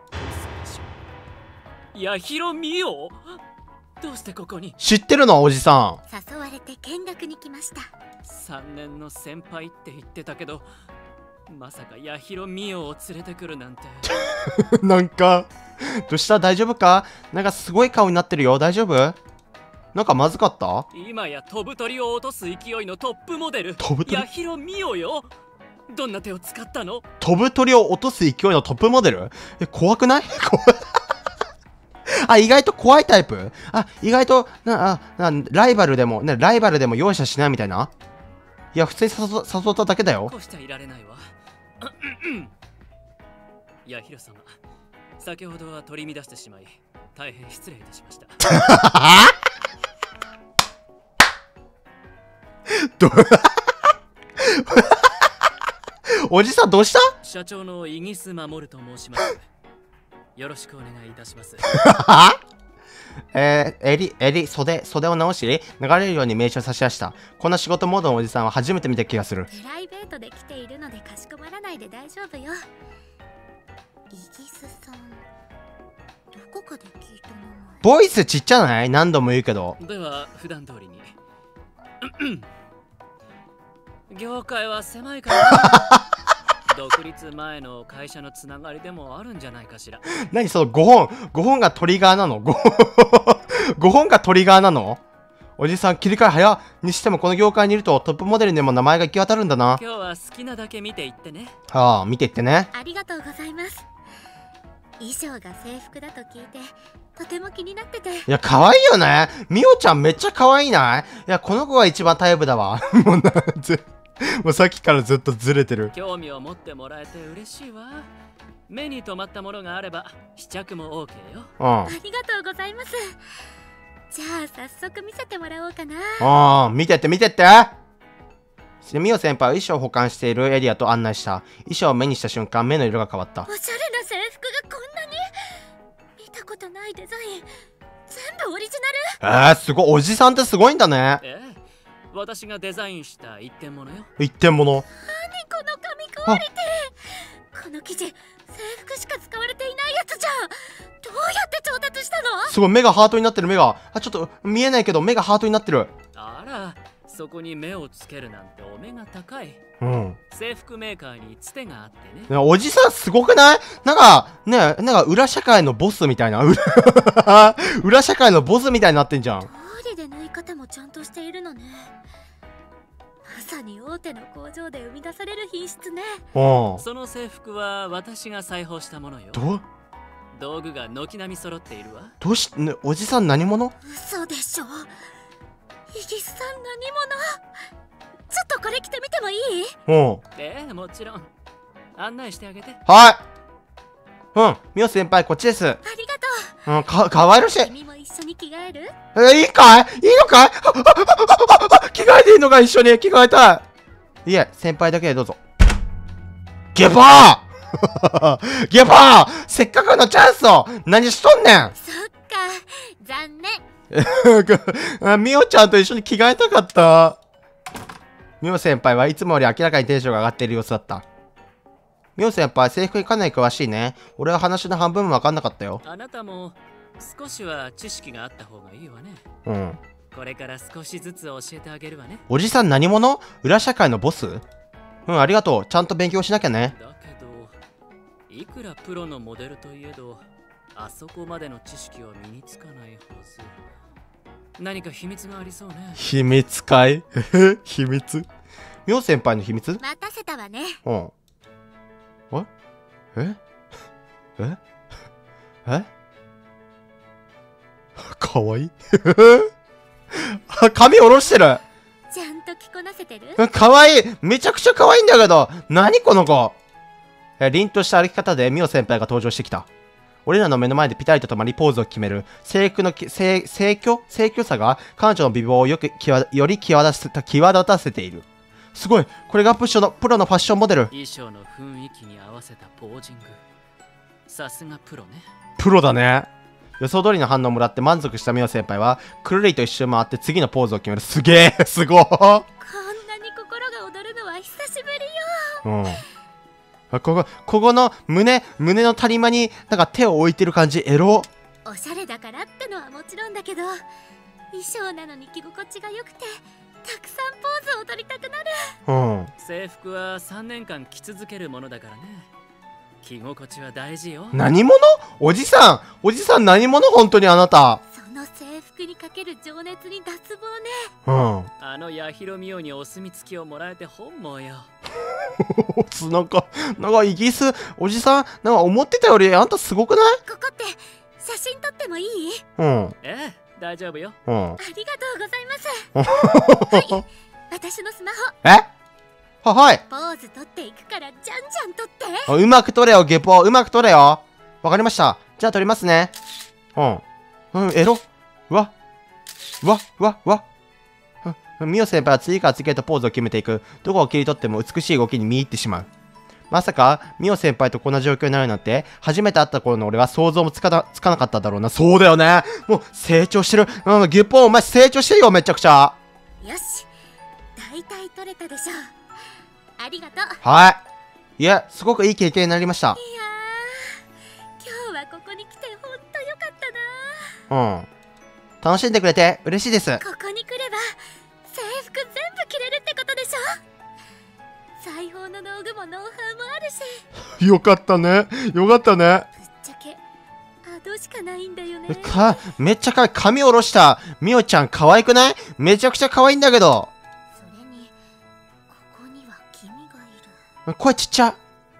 やひろみよ。どうしてここに？ 知ってるのおじさ誘われて見学に来ました。 さんねんの先輩って言ってたけど、まさかやひろみよを連れてくるなんて。 ん。なんか、どうした？大丈夫か？なんかすごい顔になってるよ。大丈夫？なんかまずかった？ 今や飛ぶ鳥を落とす勢いのトップモデル、 飛ぶ鳥？ やひろみよよ。どんな手を使ったの？ 飛ぶ鳥を落とす勢いのトップモデル？え、怖くない？怖い。あ、意外と怖いタイプ？あ、意外と、な、あ、な、ライバルでも、ね、ライバルでも容赦しないみたいな？いや、普通に誘誘っただけだよ。 こうしちゃいられないわ。やひろ様、先ほどは取り乱してしまい、大変失礼いたしました。 どおじさんどうした？ 社長のイギス守と申します。よろしくお願いいたします。 えー、襟、襟、袖、袖を直し、流れるように名刺を差し出した。こんな仕事モードのおじさんは初めて見た気がする。 プライベートで来ているのでかしこまらないで大丈夫よ。イギスさん、どこかで聞いた名前。 ボイスちっちゃない？何度も言うけど。 では、普段通りに。業界は狭いから、独立前の会社のつながりでもあるんじゃないかしら。 何そのごほん、ごほんがトリガーなの？ ご ごほんがトリガーなの？おじさん切り替え早にしてもこの業界にいるとトップモデルにも名前が行き渡るんだな。 今日は好きなだけ見ていってね。 ああ、見ていってね。 ありがとうございます。衣装が制服だと聞いてとても気になってて。 いや、可愛いよね。みおちゃんめっちゃ可愛いない？いや、この子が一番タイプだわ。もうな、ず、もうさっきからずっとずれてる。 興味を持ってもらえて嬉しいわ。目に留まったものがあれば試着も オーケー よ。 うん。 ありがとうございます。 じゃあ早速見せてもらおうかな。 ああ、見てって見てって。ミオ先輩は衣装を保管しているエリアと案内した。衣装を目にした瞬間、目の色が変わった。 おしゃれな制服がこんなに。見たことないデザイン。全部オリジナル。 えー、すごい。おじさんってすごいんだね。 ええ、私がデザインした一点物よ。 一点物。 何この紙クオリティ。この生地、制服しか使われていないやつじゃん。どうやって調達したの？ すごい、目がハートになってる。目があ、ちょっと見えないけど目がハートになってる。 あら、そこに目をつけるなんてお目が高い。 うん。 制服メーカーにつてがあってね。 ね、おじさんすごくない？なんかね、なんか裏社会のボスみたいな。裏社会のボスみたいになってんじゃん。 通りで縫い方もちゃんとしているのね。まさに大手の工場で生み出される品質ね。 うん。 その制服は私が裁縫したものよ。 どう道具が軒並み揃っているわ。 どうし、ね、おじさん何者？ 嘘でしょ。イギスさん何者？ちょっとこれ着てみてもいい？ うん。 ええ、もちろん。案内してあげて。 はい。うん、ミオ先輩こっちです。 ありがとう。 うん、か、かわいらしい。 君も一緒に着替える？ えー、いいかい？いいのかい？着替えていいのか？一緒に着替えたい。いえ、先輩だけでどうぞ。ゲバーゲバーせっかくのチャンスを何しとんねん。 そっか、残念。 ミオちゃんと一緒に着替えたかった。ミオ先輩はいつもより明らかにテンションが上がっている様子だった。ミオ先輩、制服にかなり詳しいね。俺は話の半分も分かんなかったよ。 あなたも少しは知識があった方がいいわね。 うん。 これから少しずつ教えてあげるわね。 おじさん何者？裏社会のボス？うん、ありがとう。ちゃんと勉強しなきゃね。 だけど、いくらプロのモデルといえど、あそこまでの知識は身につかないはず。何か秘密がありそうね。 秘密かい？秘密？ミオ先輩の秘密？ 待たせたわね。 うん。え？え？え？かわいい髪下ろしてる。 ちゃんと着こなせてる？ かわいい。めちゃくちゃかわいいんだけど。何この子。え、凛とした歩き方でミオ先輩が登場してきた。俺らの目の前でピタリと止まりポーズを決める。制服のき、清、清虚清虚さが彼女の美貌をよく際、より際立たせ、際立たせている。すごい。これがプッショの、プロのファッションモデル。 衣装の雰囲気に合わせたポージング。さすがプロね。 プロだね。予想通りの反応をもらって満足したミオ先輩は、くるりと一周回って次のポーズを決める。すげえすごー。 こんなに心が躍るのは久しぶりよ。 うん。ここ、ここの胸、胸の谷間になんか手を置いてる感じ、エロ。 おしゃれだからってのはもちろんだけど、衣装なのに着心地が良くて、たくさんポーズを取りたくなる。 うん。 制服はさんねんかん着続けるものだからね。着心地は大事よ。 何者？おじさんおじさん何者？本当にあなた。 その制服にかける情熱に脱う帽ね。 ん。 あの八尋美桜にお墨付きをもらえて本望よ。 つなんか、なんかイギリス、おじさん、なんか思ってたよりあんたすごくない？ ここって写真撮ってもいい？ うん。 ええ、大丈夫よ。 うん。 ありがとうございます。はい、私のスマホ。 え？は、はい。 ポーズ撮っていくからじゃんじゃん撮って。 あ、うまく撮れよ、ゲポ。うまく撮れよ。わかりました。じゃあ撮りますね。うん。うん、エロ。うわ。うわ、うわ、うわ。ミオ先輩は次から次へとポーズを決めていく。どこを切り取っても美しい動きに見入ってしまう。まさか、ミオ先輩とこんな状況になるなんて、初めて会った頃の俺は想像もつかな、つかなかっただろうな。そうだよね。もう成長してる。うん、ゲポン、お前成長してるよ、めちゃくちゃ。 よし。大体撮れたでしょ。ありがとう。 はい。いや、すごくいい経験になりました。 いやー、今日はここに来てほんとよかったな。 うん。楽しんでくれて嬉しいです。 ここに来れば制服全部着れるってことでしょ。裁縫の道具もノウハウもあるし。 よかったね。よかったね。 ぶっちゃけアドしかないんだよね。 か、めっちゃかわいい。髪下ろしたミオちゃん可愛くない？めちゃくちゃ可愛いんだけど。 それにここには君がいる。 声ちっちゃ。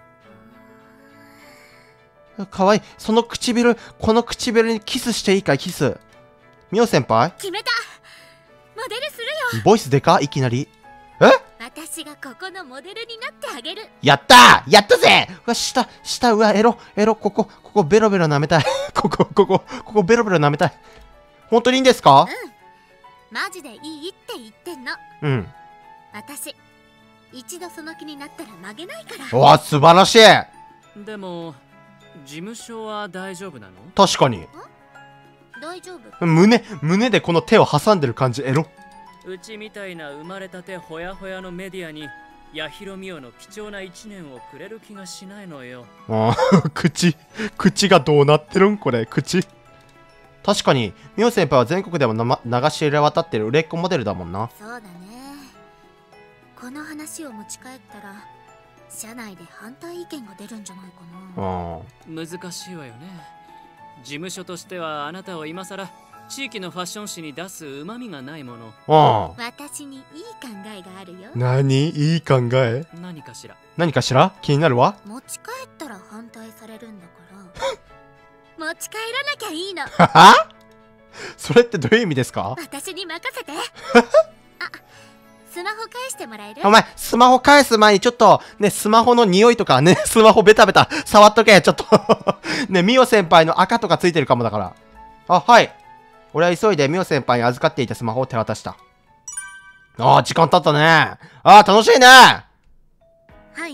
可愛い。その唇、この唇にキスしていいかい？キス。ミオ先輩？ 決めた。モデルするよ。 ボイスでか？いきなり。え？ 私がここのモデルになってあげる。 やったー！やったぜ！うわ、下、下、うわ、エロ、エロ、ここ、ここベロベロ舐めたい。ここ、ここ、ここベロベロ舐めたい。 本当にいいんですか？ マジでいいって言ってんの。 うん。 私一度その気になったら曲げないから。 うわ、素晴らしい。 でも事務所は大丈夫なの？ 確かに。 大丈夫。 胸、胸でこの手を挟んでる感じ、エロ。 うちみたいな生まれたてほやほやのメディアに八尋美桜の貴重ないちねんをくれる気がしないのよ。 ああ、口、口がどうなってるんこれ、口。確かに、美桜先輩は全国でもな、ま、流し入れ渡ってる売れっ子モデルだもんな。 そうだね。この話を持ち帰ったら社内で反対意見が出るんじゃないかな。 ああ。 難しいわよね。事務所としてはあなたを今さら地域のファッション誌に出すうまみがないもの。 ああ。 私にいい考えがあるよ。 何？いい考え？ 何かしら？ 何かしら？気になるわ。 持ち帰ったら反対されるんだから持ち帰らなきゃいいの。 ははそれってどういう意味ですか？ 私に任せて。あ、スマホ返してもらえる？ お前、スマホ返す前にちょっと、ね、スマホの匂いとかね、スマホベタベタ触っとけ、ちょっと。ね、ミオ先輩の赤とかついてるかもだから。あ、はい。俺は急いでミオ先輩に預かっていたスマホを手渡した。ああ、時間経ったね。ああ、楽しいね。 はい。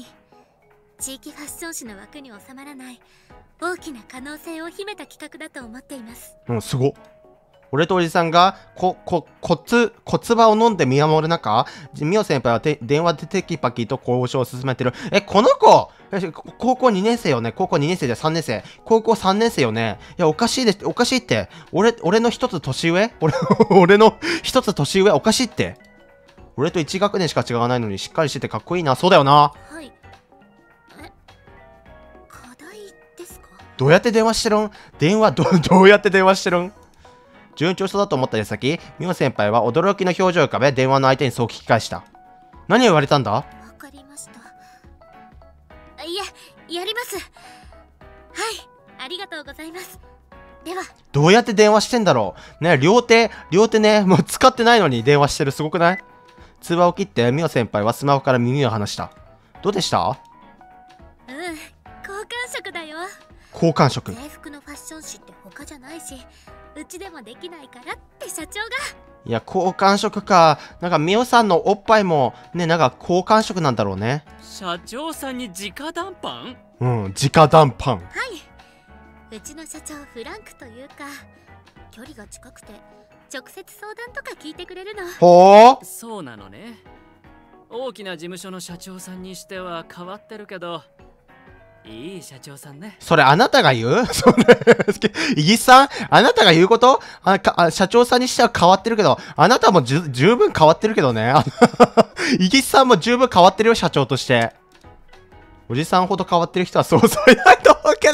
地域ファッション誌の枠に収まらない大きな可能性を秘めた企画だと思っています。 うん、すご。俺とおじさんが、こ、こ、骨、骨葉を飲んで見守る中、ミオ先輩はて電話でテキパキと交渉を進めてる。え、この子え高校にねん生よね。高校にねん生じゃさんねん生。高校さんねん生よね。いや、おかしいです。おかしいって。俺、俺の一つ年上俺、俺の一つ年上おかしいって。俺といち学年しか違わないのにしっかりしててかっこいいな。そうだよな。 はい。え、課題ですか？ どうやって電話してるん？電話ど、どうやって電話してるん？順調そうだと思った矢先、ミオ先輩は驚きの表情を浮かべ、電話の相手にそう聞き返した。何を言われたんだ？ わかりました。いや、やります。はい、ありがとうございます。では。 どうやって電話してんだろうね、両手、両手ね、もう使ってないのに電話してる。すごくない？通話を切って、ミオ先輩はスマホから耳を離した。どうでした？ うん、好感触だよ。 好感触。 制服のファッション誌って他じゃないし、うちでもできないからって社長が。 いや、好感触か。なんか、ミオさんのおっぱいも、ね、なんか好感触なんだろうね。 社長さんに直談判？ うん、直談判。 はい。うちの社長フランクというか、距離が近くて、直接相談とか聞いてくれるの。 ほー。 そうなのね。大きな事務所の社長さんにしては変わってるけど、いい社長さんね。 それあなたが言う？それ、イギスさんあなたが言うこと？あかあ社長さんにしては変わってるけど、あなたもじゅ十分変わってるけどね。イギスさんも十分変わってるよ、社長として。おじさんほど変わってる人はそうそういないと思うけど。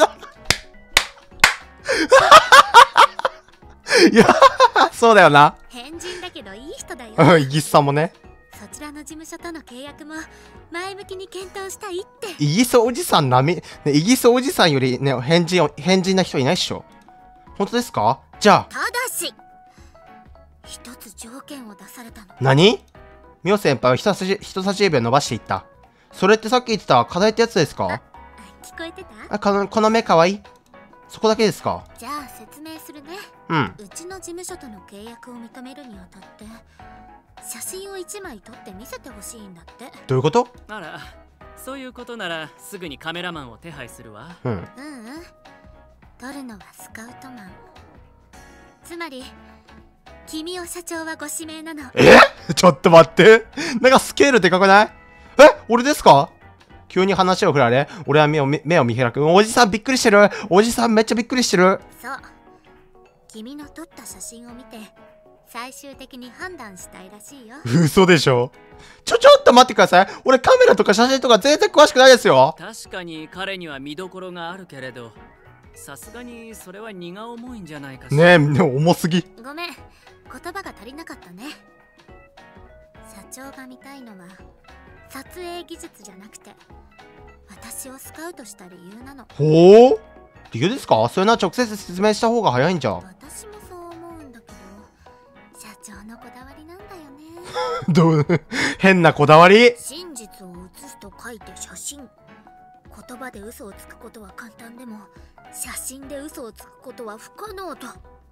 いや、そうだよな。 変人だけどいい人だよ。 イギスさんもね。 そちらの事務所との契約も前向きに検討したいって。 イギスおじさんなみ、ね、イギスおじさんよりね、変人、変人な人いないっしょ。本当ですか？じゃあ。 ただし、一つ条件を出されたの。 何？ミオ先輩は人差し人差し指を伸ばしていった。それってさっき言ってた課題ってやつですか？ 聞こえてた？ あ、この、この目かわいい？そこだけですか？ じゃあ説明するね。 うん。 うちの事務所との契約を認めるにあたって写真をいちまい撮って見せてほしいんだって。 どういうこと？ あら、そういうことならすぐにカメラマンを手配するわ。 うん。 うんうん。撮るのはスカウトマン。つまり君を社長はご指名なの。 え？ちょっと待って。なんかスケールでかくない？え？俺ですか？急に話を振られ、俺は目を目を見開く。おじさんびっくりしてる。おじさんめっちゃびっくりしてる。 そう。君の撮った写真を見て最終的に判断したいらしいよ。 嘘でしょ？ちょちょっと待ってください。俺カメラとか写真とか全然詳しくないですよ。 確かに彼には見どころがあるけれど、さすがにそれは荷が重いんじゃないかしら。 ねえ、ね重すぎ。 ごめん、言葉が足りなかったね。社長が見たいのは撮影技術じゃなくて私をスカウトした理由なの。 ほう？理由ですか？それなら直接説明した方が早いんじゃ。 私もそう思うんだけど、社長のこだわりなんだよね。 どう変なこだわり。 真実を写すと書いて写真。言葉で嘘をつくことは簡単でも写真で嘘をつくことは不可能と。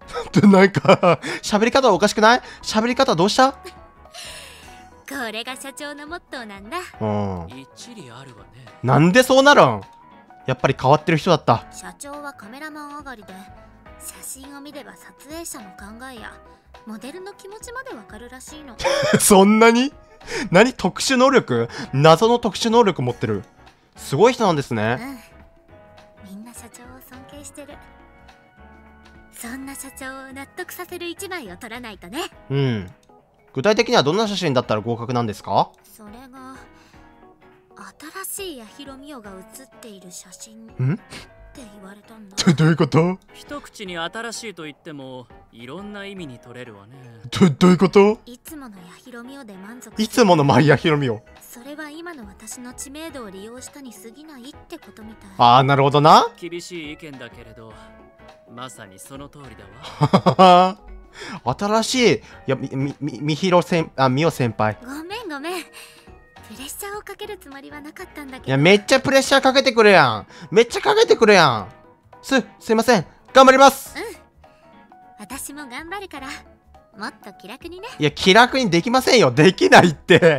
なんか、喋り方おかしくない？喋り方どうした？ これが社長のモットーなんだ。 うん。 一理あるわね。 なんでそうなるん？やっぱり変わってる人だった。 社長はカメラマン上がりで、写真を見れば撮影者の考えやモデルの気持ちまでわかるらしいの。 そんなに？何特殊能力？謎の特殊能力持ってる。すごい人なんですね。 うん。みんな社長を尊敬してる。そんな社長を納得させる一枚を撮らないとね。 うん。具体的にはどんな写真だったら合格なんですか？ それが新しい八尋美桜が写っている写真ってん？ 言われたんだ。 どういうこと？ 一口に新しいと言ってもいろんな意味に取れるわね。 ど、どういうこと？ いつもの八尋美桜で満足。 いつものマイヤヒロミオ。 それは今の私の知名度を利用したに過ぎないってことみたい。 ああ、なるほどな。 厳しい意見だけれど、まさにその通りだわ。 新しい、いや、み、み、み、みひろ先、あ、みお先輩。 ごめんごめん。プレッシャーをかけるつもりはなかったんだけど。 いや、めっちゃプレッシャーかけてくるやん。めっちゃかけてくるやん。す、すいません。頑張ります。 うん。私も頑張るから、もっと気楽にね。 いや、気楽にできませんよ。できないって。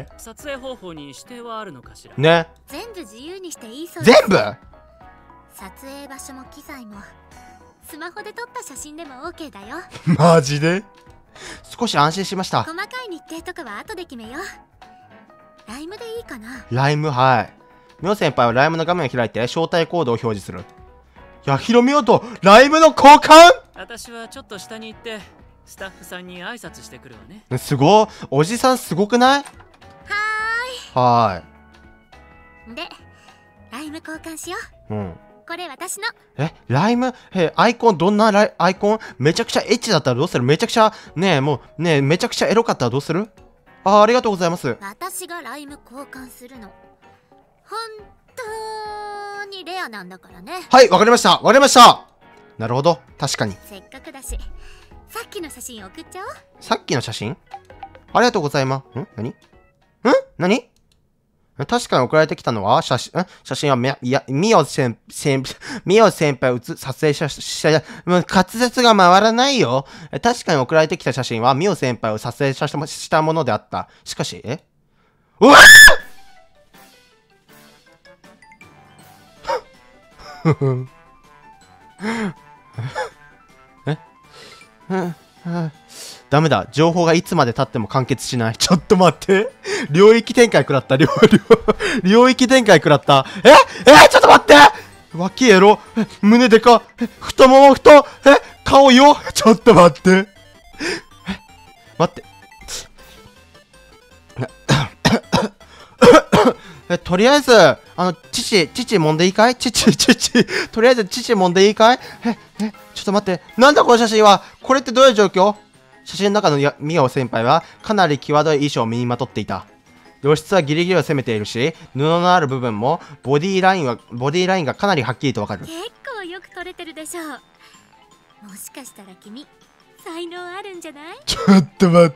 撮影方法に指定はあるのかしら。 ね。 全部自由にしていいそうです。 全部？ 撮影場所も機材も、スマホで撮った写真でも OK だよ。 マジで？少し安心しました。 細かい日程とかは後で決めよう。ライムでいいかな？ ライム、はい。みお先輩はライムの画面を開いて招待コードを表示する。やひろみおとライムの交換？ 私はちょっと下に行ってスタッフさんに挨拶してくるわね。 すごい。おじさんすごくない？ ははーい。で、ライム交換しよーい。うん。 う。これ私の。 え、ライム、え、アイコン、どんなライアイコン？めちゃくちゃエッチだったらどうする？めちゃくちゃ、ねえ、もう、ねえ、めちゃくちゃエロかったらどうする？あー、ありがとうございます。 私がライム交換するの。本当にレアなんだからね。 はい、わかりました。わかりました。なるほど。確かに。 せっかくだし、さっきの写真送っちゃおう。 さっきの写真？ありがとうございます。ん？何？ん？何？確かに送られてきたのは、写真、ん写真はみ、いや、みお先、先、みお先輩を写、撮影した、した、もう滑舌が回らないよ。確かに送られてきた写真は、みお先輩を撮影した、したものであった。しかし、え？うわっえダメだ。情報がいつまで経っても完結しない。ちょっと待って。領域展開食らった。領、領、領域展開食らった。ええちょっと待って脇エロ。え胸でか。え太もも太。え顔よ。ちょっと待って。え待って。え、とりあえず、あの、父、父揉んでいいかい？父、父、とりあえず父揉んでいいかい？え、え、ちょっと待って。なんだこの写真は？これってどういう状況？写真の中のやミオ先輩はかなり際どい衣装を身にまとっていた。露出はギリギリを攻めているし、布のある部分もボディラインは、ボディラインがかなりはっきりとわかる。 結構よく撮れてるでしょう。もしかしたら君、才能あるんじゃない？ ちょっと待って。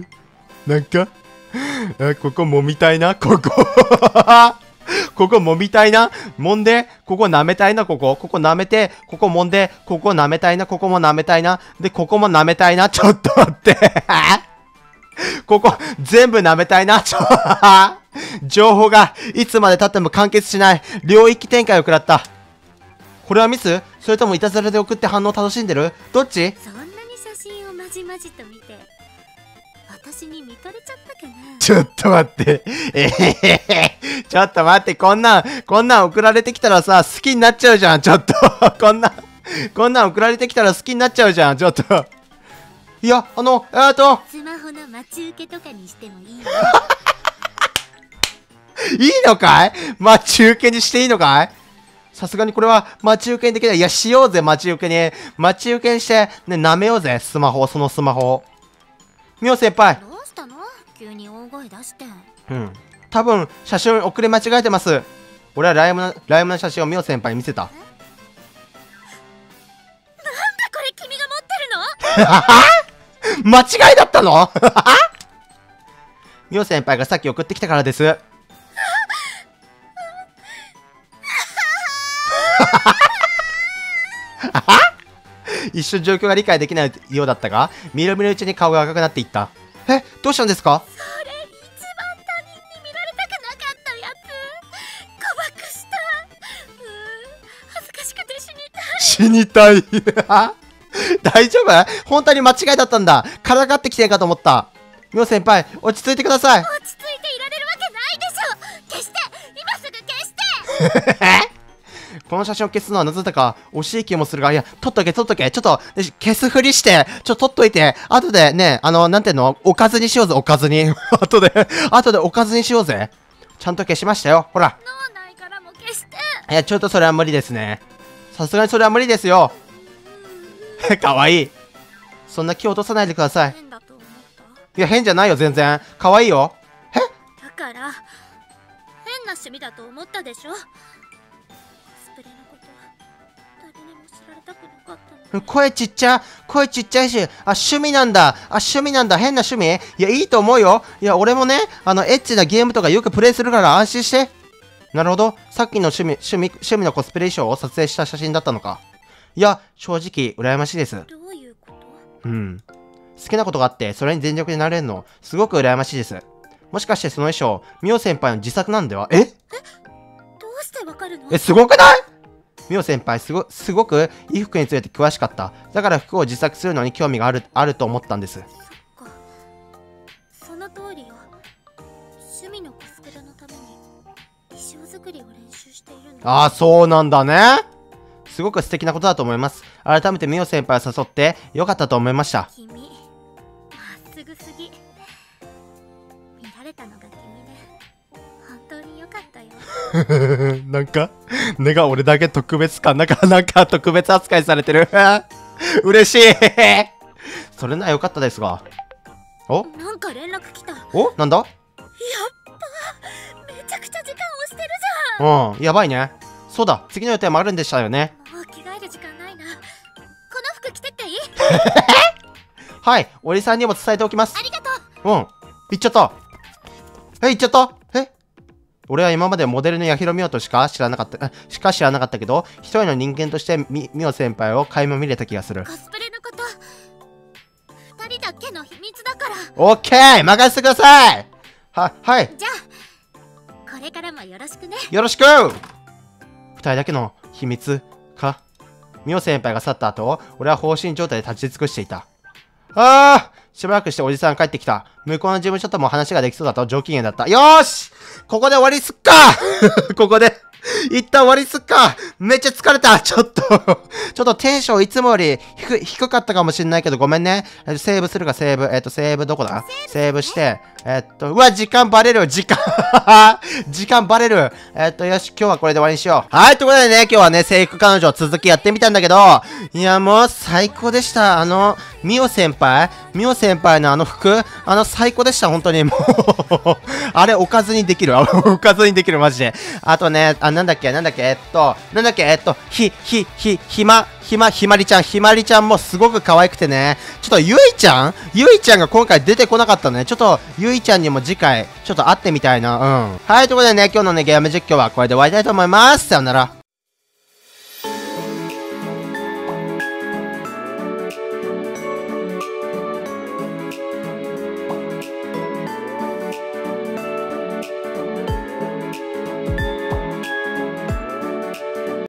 なんか、あここ揉みたいな、ここ。ここ揉みたいな、揉んで、ここ舐めたいな、ここ。ここ舐めて、ここ揉んで、ここ舐めたいな、ここも舐めたいな。で、ここも舐めたいな。ちょっと待って。ここ、全部舐めたいな。ちょ情報がいつまで経っても完結しない。領域展開を食らった。これはミス？それともいたずらで送って反応を楽しんでる？どっち？ そんなに写真をまじまじと見て、私に見とれちゃったかな？ ちょっと待って。えへへへ。ちょっと待って。こんなん、こんなん送られてきたらさ、好きになっちゃうじゃん。ちょっと。こんな、こんなん送られてきたら好きになっちゃうじゃん。ちょっと。いや、あの、えーと。 スマホの待ち受けとかにしてもいいよ。 いいのかい？待ち受けにしていいのかい？さすがにこれは待ち受けにできない。いや、しようぜ、待ち受けに。待ち受けにして、ね、舐めようぜ、スマホ、そのスマホ。みお先輩。 どうしたの？急に大声出して。 うん。多分、写真送り間違えてます。俺はライムの、ライムの写真をみお先輩に見せた。なんだこれ君が持ってるの？ 間違いだったの？みお先輩がさっき送ってきたからです。 一瞬状況が理解できないようだったが、みるみるうちに顔が赤くなっていった。え、どうしたんですか？ それ一番他人に見られたくなかったやつ。誤爆した。うーん、恥ずかしくて死にたい。 死にたい。大丈夫？本当に間違いだったんだ。からかってきてんかと思った。みお先輩、落ち着いてください。 落ち着いていられるわけないでしょ。消して、今すぐ消して。 この写真を消すのはなぜだか惜しい気もするが、いや、撮っとけ、撮っとけ。ちょっと、消すふりして、ちょっと撮っといて。後でね、あの、なんていうの、おかずにしようぜ、おかずに。後で、後でおかずにしようぜ。ちゃんと消しましたよ。ほら。 脳内からも消して。 いや、ちょっとそれは無理ですね。さすがにそれは無理ですよ。かわいい。そんな気を落とさないでください。 変だと思った。 いや、変じゃないよ、全然。かわいいよ。え？ だから、変な趣味だと思ったでしょ。スプレーのことは誰にも知られたくなかったの。 声ちっちゃ、声ちっちゃいし、あ、趣味なんだ。あ、趣味なんだ。変な趣味？いや、いいと思うよ。いや、俺もね、あの、エッチなゲームとかよくプレイするから安心して。なるほど。さっきの趣味、趣味、趣味のコスプレ衣装を撮影した写真だったのか。いや、正直、羨ましいです。 どういうこと？ うん。好きなことがあって、それに全力でなれるの、すごく羨ましいです。もしかしてその衣装、ミオ先輩の自作なんでは？え？ どうしてわかるの？ え、すごくない？ミオ先輩、すご、すごく衣服について詳しかった。だから服を自作するのに興味がある、あると思ったんです。 そっか。その通りよ。趣味のコスプレのために衣装作りを練習しているんだ。 ああ、そうなんだね。すごく素敵なことだと思います。改めてミオ先輩を誘ってよかったと思いました。 君、まっすぐすぎ。見られたのが君で、本当によかったよ。 なんか、根が俺だけ特別か、なんか、なんか特別扱いされてる。嬉しい。それならよかったですが。お？ なんか連絡来た。やっお？なんだ？ ぱ、めちゃくちゃ時間をしてるじゃん。 うん、やばいね。そうだ、次の予定もあるんでしたよね。 もう着替える時間ないな。この服着てっていい？ はい、おじさんにも伝えておきます。 ありがとうん。行っちゃった。え、行っちゃったえ俺は今までモデルの八尋美桜としか知らなかった、しか知らなかったけど、一人の人間としてみ、みお先輩を垣間見れた気がする。 コスプレのこと、二人だけの秘密だから。 オッケー任せてくださいは、はい。 じゃあ、これからもよろしくね。 よろしく二人だけの秘密か。みお先輩が去った後、俺は放心状態で立ち尽くしていた。あーしばらくしておじさん帰ってきた。向こうの事務所とも話ができそうだと上機嫌だった。よーしここで終わりすっかここで一旦終わりすっかめっちゃ疲れたちょっとちょっとテンションいつもより低低かったかもしんないけどごめんね。えっと、セーブするかセーブ。えっと、セーブどこだセーブして、えっと、うわ、時間バレる時間時間バレるえっと、よし、今日はこれで終わりにしよう。はい、ということでね、今日はね、制服彼女続きやってみたんだけど、いや、もう最高でした。あの、ミオ先輩ミオ先輩のあの服あの、最高でした、本当に。もうあれ、おかずにできる。おかずにできる、マジで。あとね、あ、なんだっけ、なんだっけ、えっと、なんだっけ、えっと、ひ、ひ、ひ、ひま、ひま、ひまりちゃん、ひまりちゃんもすごく可愛くてね。ちょっとゆいちゃんゆいちゃんが今回出てこなかったのね。ちょっと、ゆいちゃんにも次回、ちょっと会ってみたいな。うん。はい、ということでね、今日のね、ゲーム実況はこれで終わりたいと思います。さよなら。